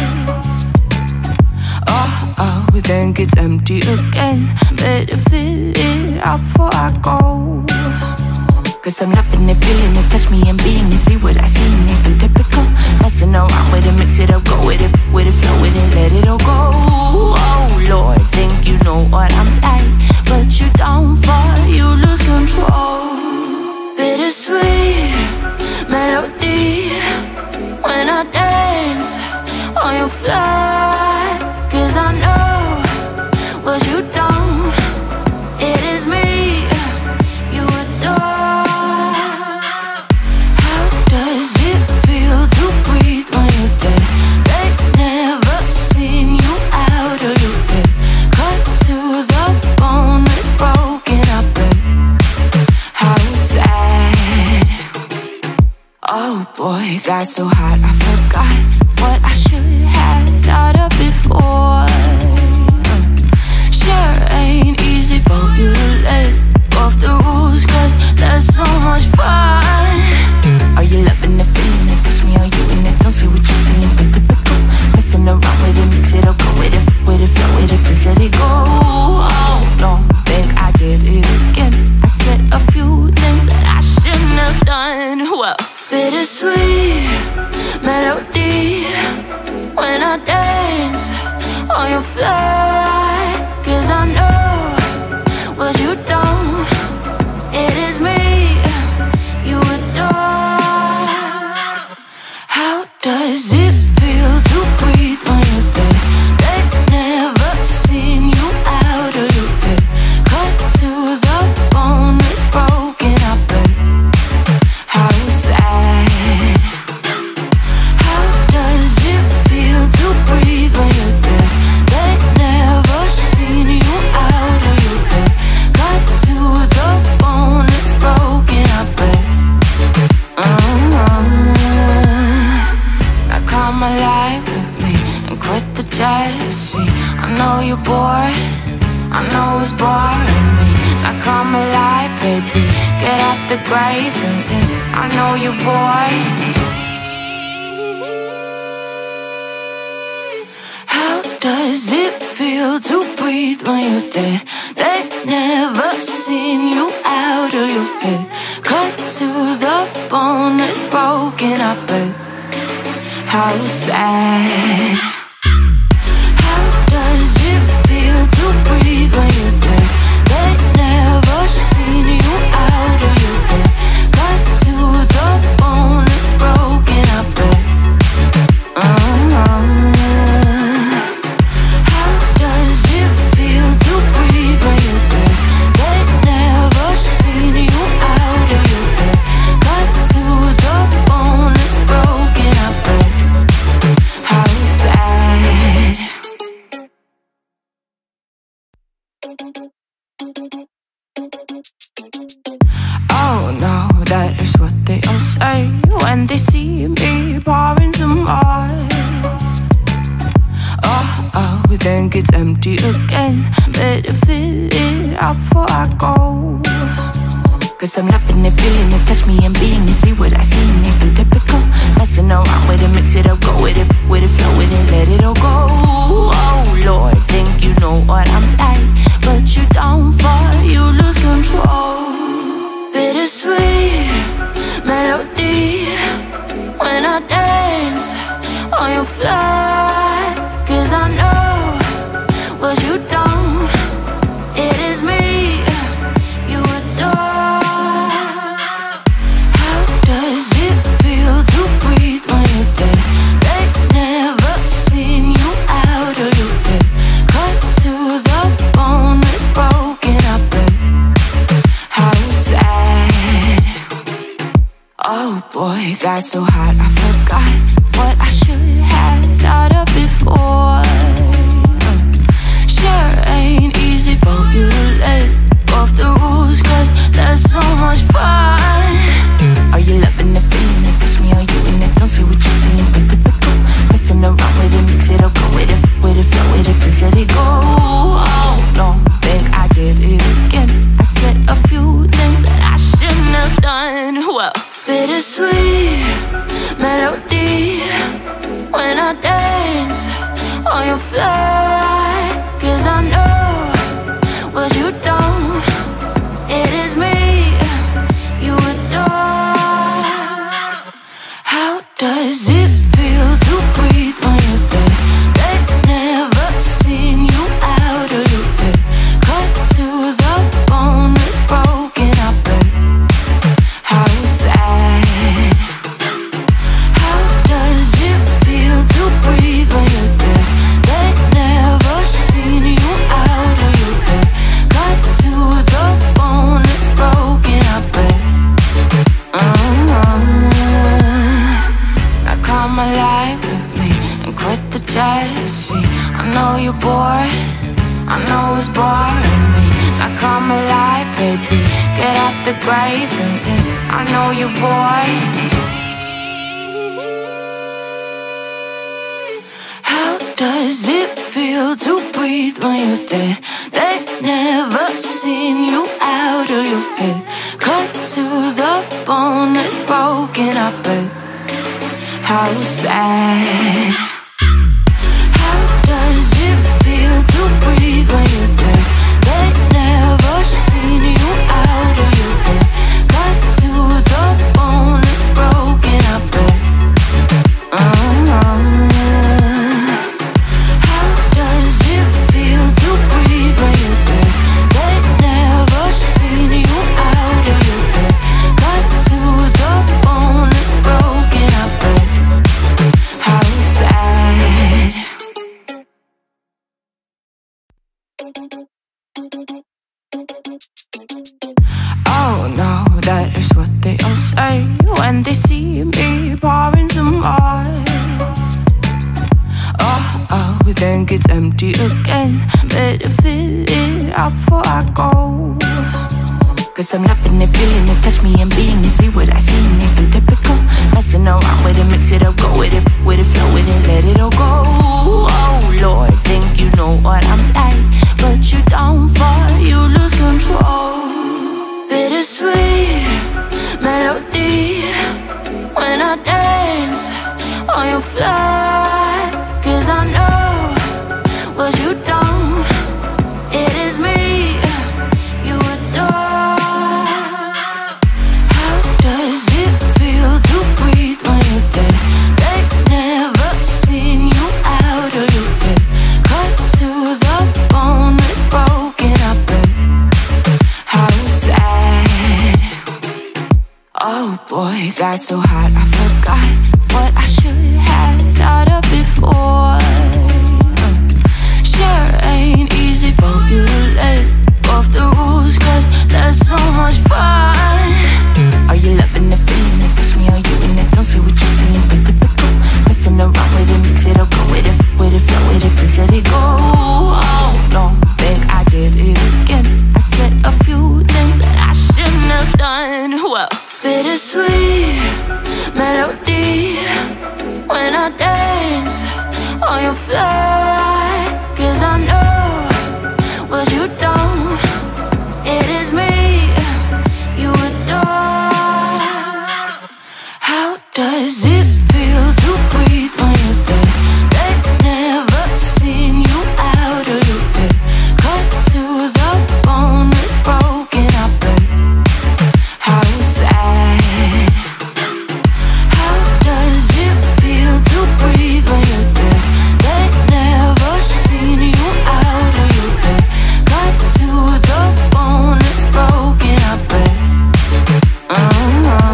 Oh, oh, then gets empty again. Better fill it up before I go. Cause I'm loving it, feeling it, touch me and being it. See what I see in it, I'm typical. Messing around with it, mix it up, go with it, with it, flow with it, let it all go. Oh Lord, think you know what I'm like, but you don't fall, you lose control. Bittersweet melody when I dance on your fly. Cause I know what you don't, it is me you adore. How does it feel to breathe when you're dead? They never seen you out of your bed. Cut to the bone, it's broken, I bet. How sad. Oh boy, got so hot I forgot what I should have thought of before. Sure ain't easy for you to let go of the rules, cause there's so much fun. Are you loving the feeling it? Touch me, are you in it? Don't say what you're saying, but typical. Messing around with it, mix it up, go with it, with it, flow with it, please let it go. Oh no, think I did it again. I said a few things that I shouldn't have done. Well, bittersweet melody when I dance on your fly. Cause I know what you don't, it is me you adore. How does it feel to breathe when you're dead? They never seen you out of your bed. Cut to the bone, it's broken, I bet. How sad. How does it feel to breathe when you're dead? They never seen you out of your bed. Cut to the bone, it's broken, I bet. uh-huh. Now come alive with me and quit the jealousy. I know you're bored, I know it's boring me. Now come alive, baby, get out the grave and in. I know you're bored. How does it feel to breathe when you're dead? They never seen you out of your head. Cut to the bone, it's broken, I bet. How sad. How does it feel to breathe when you're dead? They never seen you out of your head. Cut to the bone, it's broken, I bet. uh-huh. How does it feel to breathe when you're dead? They never seen you out of your head. Cut to the bone, it's broken, I bet. How sad. Oh no, that is what they all say when they see me pouring some more. Oh, oh, then gets empty again. Better fill it up before I go. Cause I'm loving it, feeling it, touch me and being it. See what I see in it, I'm typical. Messing around with it, mix it up, go with it, with it, flow with it, let it all go. Oh Lord, think you know what I'm like, but you don't fall, you lose control. Bittersweet melody when I dance on your fly. Cause I know what you don't, it is me you adore. How does it feel to breathe when you're dead? They never seen you out of your bed. Cut to the bone, it's broken, I bet. How sad. Oh boy, got so hot I forgot what I should have thought of before. Sure ain't easy for you to let go of the rules, cause there's so much fun. Are you loving the feeling it? Touch me, are you in it? Don't say what you're saying, but typical. Messing around with it, mix it up, go with it, with it, flow with it, please let it go. Oh no, think I did it fly. Cause I know what you don't. It is me you adore. How does it feel to breathe when you're dead? They've never seen you out of your bed. Cut to the bone, it's broken, I bet. How sad. How does it feel to breathe when you're dead? They've never seen you out of your bed. Cut to the bone, it's broken, I bet. uh-huh. Now come alive with me and quit the jealousy. I know you're bored, I know it's boring me. Now come alive, baby, get out the grave and yeah, I know you're bored. How does it feel to breathe when you're dead? They've never seen you out of your head. Cut to the bone, it's broken, I bet. How sad. How does it feel to breathe when you're dead? They've never seen you out of your head. Cut to the bone, it's broken, I bet. uh-huh. How does it feel to breathe when you're dead? They've never seen you out of your head. Cut to the bone, it's broken, I bet. How sad. Oh no, that is what they all say when they see me pouring some more. Oh, oh, then it's empty again. Better fill it up before I go. Cause I'm loving it, feeling it, touch me and being it. See what I see in it, I'm typical. Messing around with it, mix it up, go with it, with it, flow with it, let it all go. Oh Lord, think you know what I'm like, but you don't fall, you lose control. Bittersweet melody when I dance on your fly. Cause I know what you don't. It is me you adore. How does it feel to breathe when you're dead? They've never seen you out of your bed. Cut to the bone, it's broken, I bet. How sad. Oh boy, got so hot I forgot what I should have thought of before. Sure ain't easy for you to let go of the rules, cause there's so much fun. Are you loving the feeling it? Touch me, are you in it? Don't say what you're seeing, but typical. Messing around with it, mix it up, go with it, with it, flow with it, please let it go. Oh no, think I did it again. I said a few things that I shouldn't have done. Well, bittersweet melody when I dance on your fly. Cause I know what you don't. It is me you adore. How does it feel to breathe when you're dead? They've never seen you out of your bed. Cut to the bone, it's broken, I bet. How sad. How does it feel to breathe when you're dead? They've never seen you out of your bed. Cut to the bone, it's broken, I bet. uh-huh.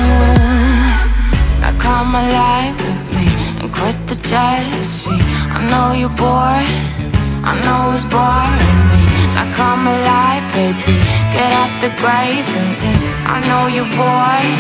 Now come alive with me and quit the jealousy. I know you're bored, I know it's boring me. Now come alive, baby, get out the grave and yeah, I know you're bored.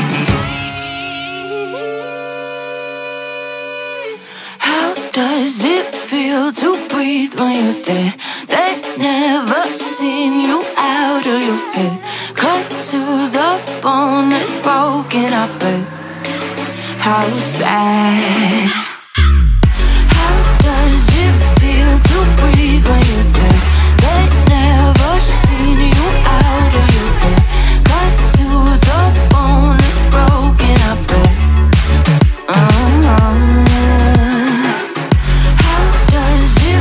How does it feel to breathe when you're dead? They've never seen you out of your head. Cut to the bone, it's broken, I bet. How sad. How does it feel to breathe when you're dead? They've never seen you out of your head. Cut to the bone, it's broken, I bet. uh-huh. How does it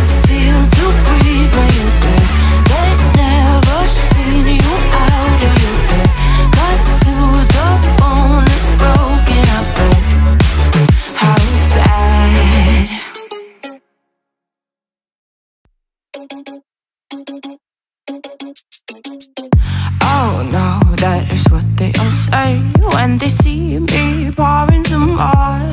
Oh no, that is what they all say when they see me pouring some more.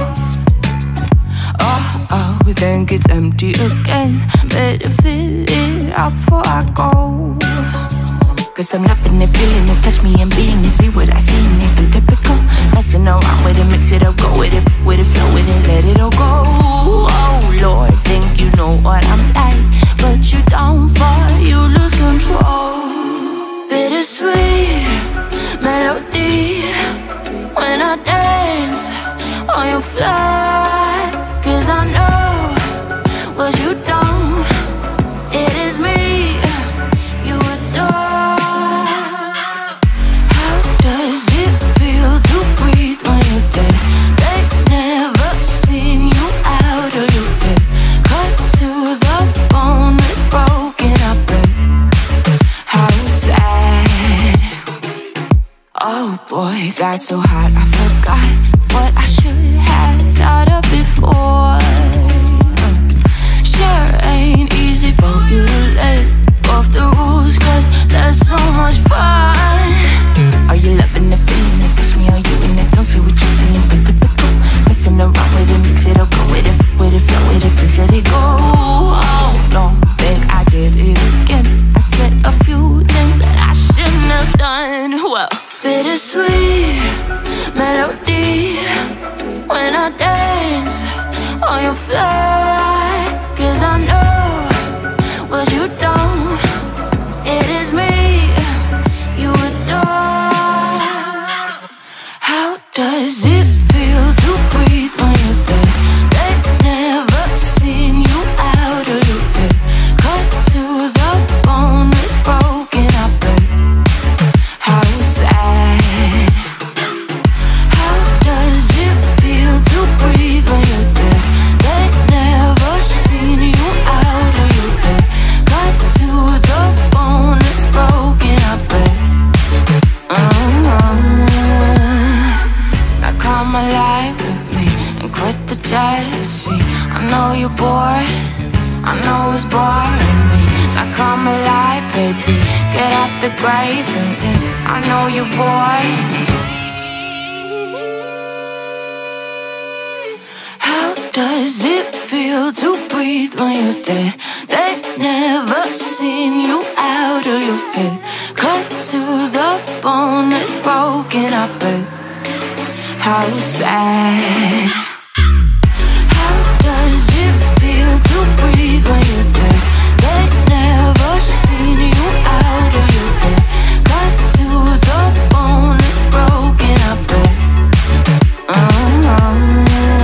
Oh, oh, think it's empty again. Better fill it up before I go. Cause I'm loving it, feeling it, touch me and being it. See what I see in it, I'm typical. Messing around with it, mix it up, go with it, with it, flow with it, let it all go. Oh Lord, think you know what I'm like, but you don't fall, you lose control. Bittersweet melody when I dance on your fly. Cause I know what you don't, it is me you adore. How does it feel to breathe when you're dead? They never seen you out of your head. Cut to the bone, it's broken up and how sad. Oh boy, got so hot I forgot what I should have thought of before. Sure ain't easy for you to let off the rules, cause that's so much fun. Are you loving the feeling it? Touch me, are you in it? Don't say what you're saying, but typical. Messing around with it, mix it up, go with it, with it, flow with it, please let it go. Oh no, think I did it again. I said a few things that I shouldn't have done. Well, bittersweet melody when I dance on your fly. Cause I know what you don't, it is me you adore. How does it feel to breathe when you're dead? They never seen you out of your head. Cut to the bone, it's broken up and how sad. How does it feel to breathe when you're dead? They never seen you out of your head. Cut to the bone, it's broken up and uh-huh. Now come alive with me and quit the jealousy. I know you're bored, I know it's boring me. Now come alive, baby, get out the grave and yeah, I know you're bored. How does it feel to breathe when you're dead? They never seen you out of your head. Cut to the bone, it's broken up and how sad. How does it feel to breathe when you're dead? They never seen you out of your head. Cut to the bone, it's broken up and uh-huh.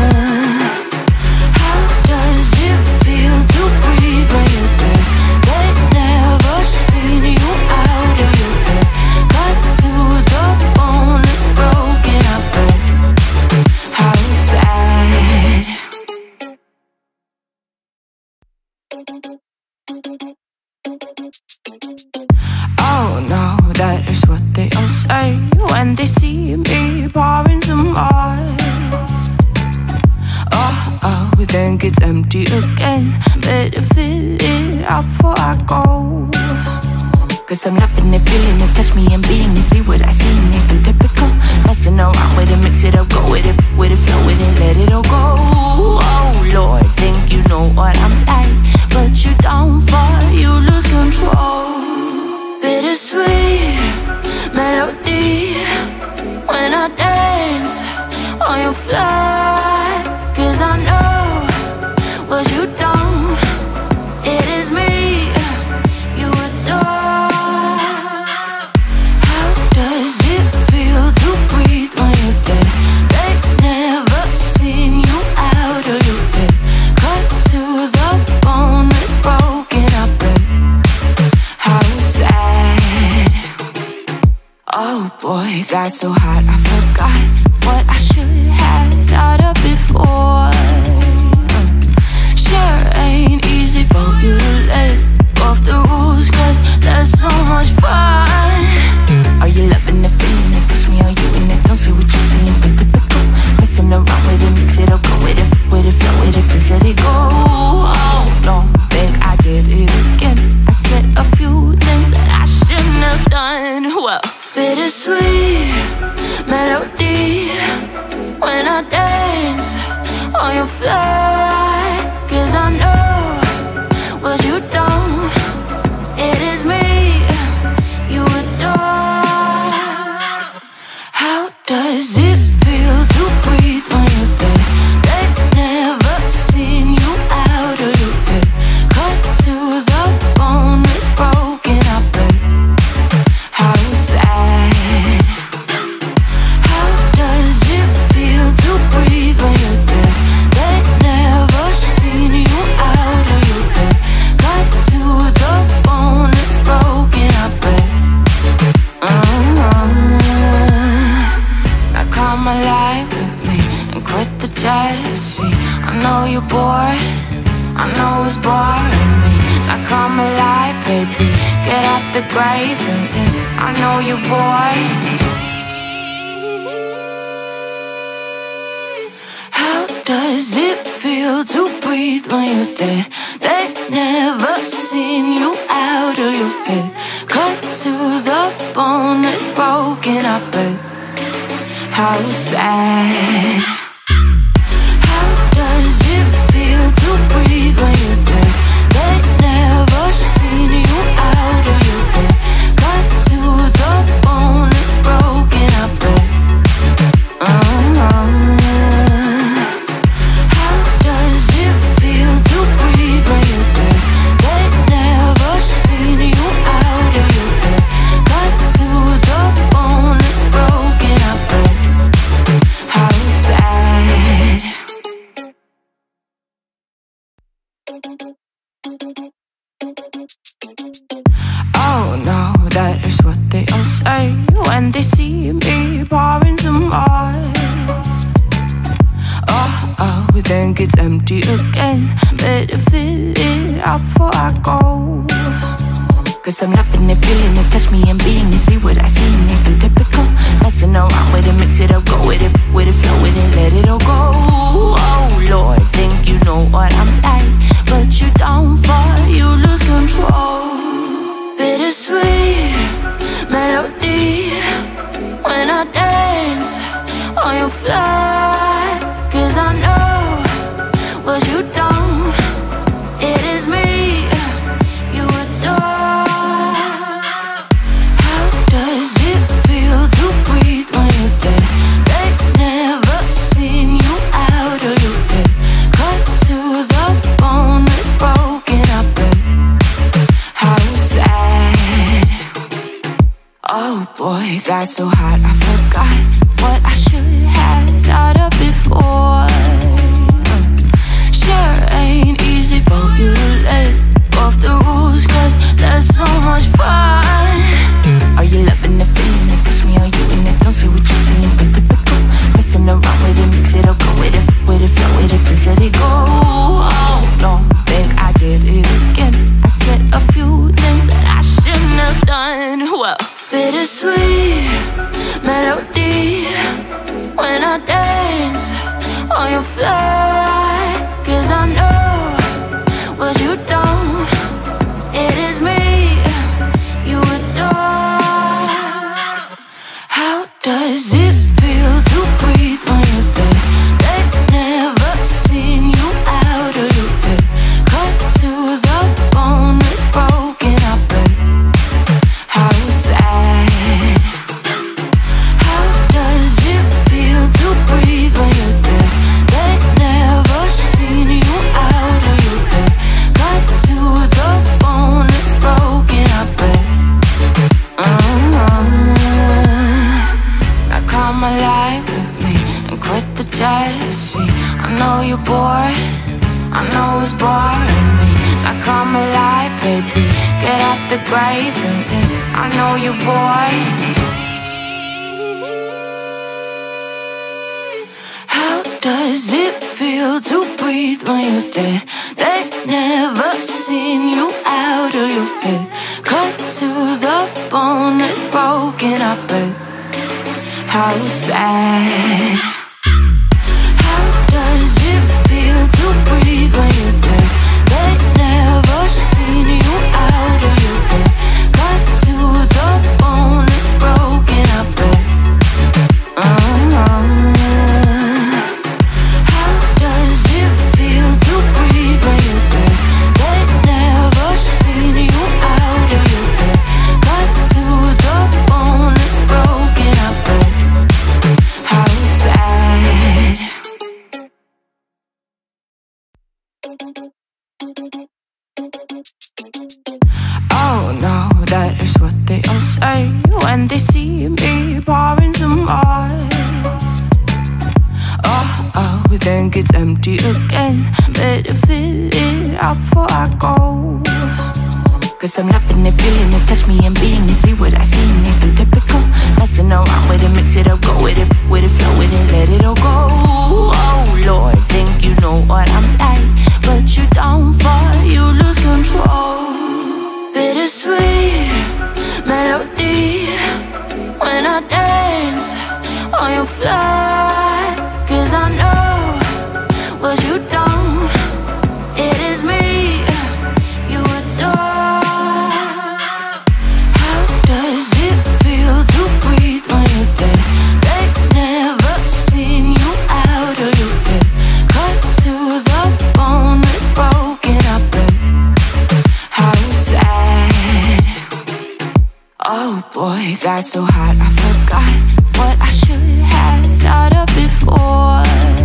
How does it feel to breathe when you're dead? They never seen you out of your head. Cut to the bone, it's broken up and how sad. Oh no, that is what they all say when they see me pouring some more. Oh, oh, think it's empty again. Better fill it up before I go. Cause I'm loving it, feeling it, touch me and being it. See what I see in it, I'm typical. Messing around with it, mix it up, go with it, with it, flow with it, let it all go. Oh Lord, think you know what I'm like, but you don't fall, you lose control. Bittersweet melody when I dance on your fly. Cause I know what you don't, it is me you adore. How does it feel to breathe when you're dead? They never seen you out of your head. Cut to the bone, it's broken up and how sad. Oh boy, got so hot I forgot what I should have thought of before. Sure ain't easy for you to let off the rules, cause that's so much fun. Are you loving the feeling it? Touch me, are you in it? Don't say what you're saying, but typical. Messing around with it, mix it up, go with it, with it, flow with it, please let it go. Oh no, think I did it bittersweet melody when I dance on your fly. Cause I know what you don't, it is me you adore. How does it feel to breathe when you're dead? They've never seen you out of your bed. Cut to the bone, it's broken, I bet. How sad. How does it feel to breathe when you're dead? They've never seen you out of your bed. Cut to the bone, it's broken, I bet. uh-huh. Now come alive with me and quit the jealousy. I know you're bored, I know it's boring me. Now come alive, baby, get out the grave and live. I know you're bored. How does it feel to breathe when you're dead? They've never seen you out of your head. Cut to the bone, it's broken, I bet. How sad. How does it feel to breathe when you're dead? They've never seen you out of your head. Cut to the bone, it's broken, I bet. uh-huh. How does it feel to breathe when you're dead? They've never seen you out of your head. Cut to the bone, it's broken, I bet. How sad. Oh no, that is what they all say when they see me pouring some more. Oh, oh, then gets empty again. Better fill it up before I go. Cause I'm loving it, feeling it, touch me and being it. See what I see in it, I'm typical. Messing around with it, mix it up, go with it, with it, flow with it, let it all go. Oh Lord, think you know what I'm like, but you don't fall, you lose control. Bittersweet melody when I dance on your fly. Cause I know what you don't, it is me you adore. How does it feel to breathe when you're dead? They've never seen you out of your bed. Cut to the bone, it's broken, I bet. How sad. Oh boy, got so hot I forgot what I should have thought of before. Sure ain't easy for you to let go off the rules, cause that's so much fun. Are you loving the feeling it? Touch me, are you in it? Don't say what you're seeing, but typical. Messing around with it, mix it up, go with it, with it, flow with it, please let it go. Oh no, think I did it again. I said a few things that I shouldn't have done. Well, bittersweet melody when I dance on your fly. Cause I know what you don't, it is me you adore. How does it feel to breathe when you're dead? They've never seen you out of your bed. Cut to the bone, it's broken, I bet. How sad. How does it feel to breathe when you're dead? They've never seen you out of your bed. Cut to the bone, it's broken, I bet. uh-huh. Now come alive with me and quit the jealousy. I know you're bored, I know it's boring me. Now come alive, baby, get out the grave and live. I know you're bored. How does it feel to breathe when you're dead? They've never seen you out of your head. Cut to the bone, it's broken, I bet. How sad. How does it feel to breathe when you're dead? They've never seen you out of your head. Cut to the bone, it's broken, I Oh no, that is what they all say when they see me pouring some more. Oh, oh, then it's empty again. Better fill it up before I go. Cause I'm loving it, feeling it, touch me and being it. See what I see in it, I'm typical. Messing around with it, mix it up, go with it, with it, flow with it, let it all go. Oh Lord, think you know what I'm like, but you don't fall, you lose control. Bittersweet melody when I dance on your fly. Cause I know what you don't, it is me you adore. How does it feel to breathe when you're dead? They never seen you out of your head. Cut to the bone, it's broken, I bet. How sad. Oh boy, got so hot I forgot what I should have thought of before.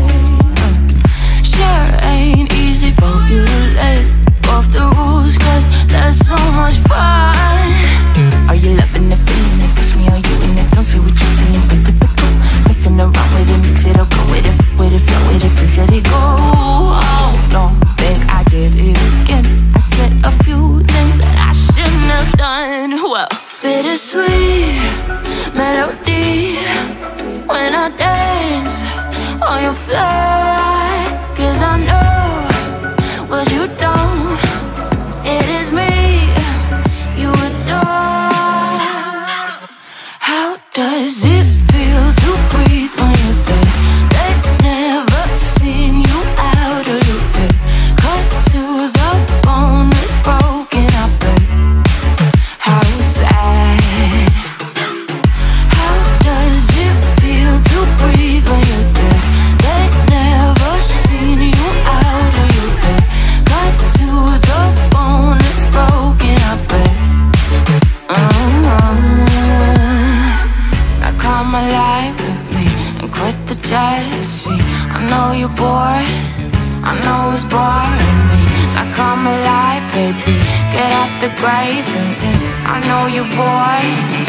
Sure ain't easy for you to let go of the rules, cause that's so much fun. Are you loving the feeling it? Touch me, are you in it? Don't say what you're seeing, but typical. Messing around with it, mix it up, go with it, with it, flow with it, please let it go. Oh no, think I did it again. I said a few things that I shouldn't have done. Well, bittersweet melody when I dance on your fly. Cause I know what you don't, it is me you adore. How does it feel to breathe when you're dead? They never seen you out of your head. Cut to the bone, it's broken, I bet. How sad. How does it feel to breathe when you're dead? They never seen you out of your head. Cut to the bone, it's broken, I bet. uh-huh. Now come alive with me and quit the jealousy. I know you're bored, I know it's boring me. Now come alive, baby, get out the grave and live. I know you're bored.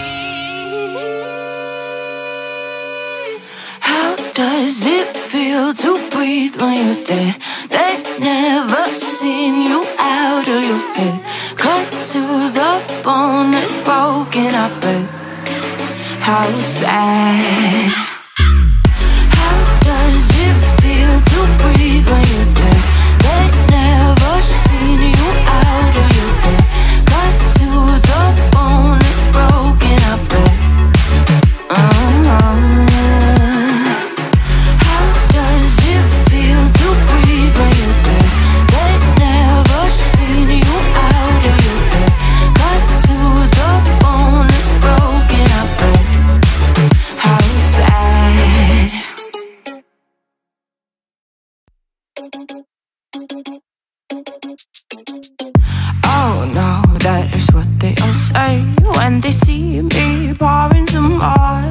How does it feel to breathe when you're dead? They never seen you out of your head. Cut to the bone, it's broken, I bet. How sad. How does it feel to breathe when you're dead? They never seen you out of your head. Cut to the bone, it's broken, I bet. uh-huh. How does it feel to breathe when you're dead? They never seen you out of your head. Cut to the bone, it's broken, I bet. How sad. Oh no, that is what they all say when they see me pouring some more.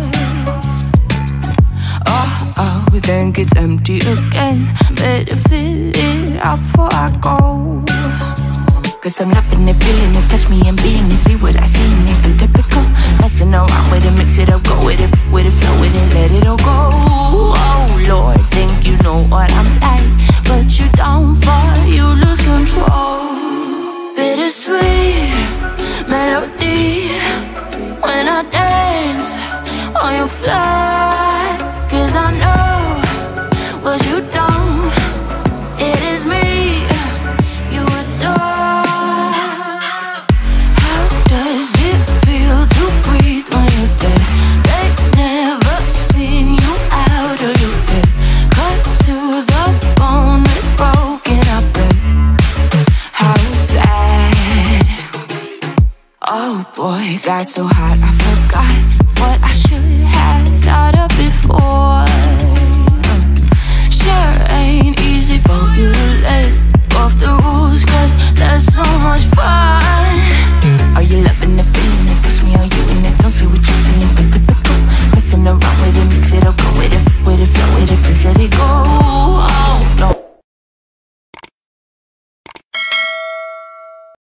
Oh, oh, then it's empty again. Better fill it up before I go. Cause I'm loving it, feeling it, touch me and being it. See what I see in it, I'm typical. Messing around with it, mix it up, go with it, with it, flow with it, let it all go. Oh Lord, think you know what I'm like, but you don't fall, you lose control. Bittersweet melody when I dance on your fly. Cause I know what you don't, it is me you adore. How does it feel to breathe when you're dead? They never seen you out of your head. Cut to the bone, it's broken, I bet. How sad. Oh boy, got so hot I forgot what I should have thought of before. Sure ain't easy for you to let go of the rules, cause there's so much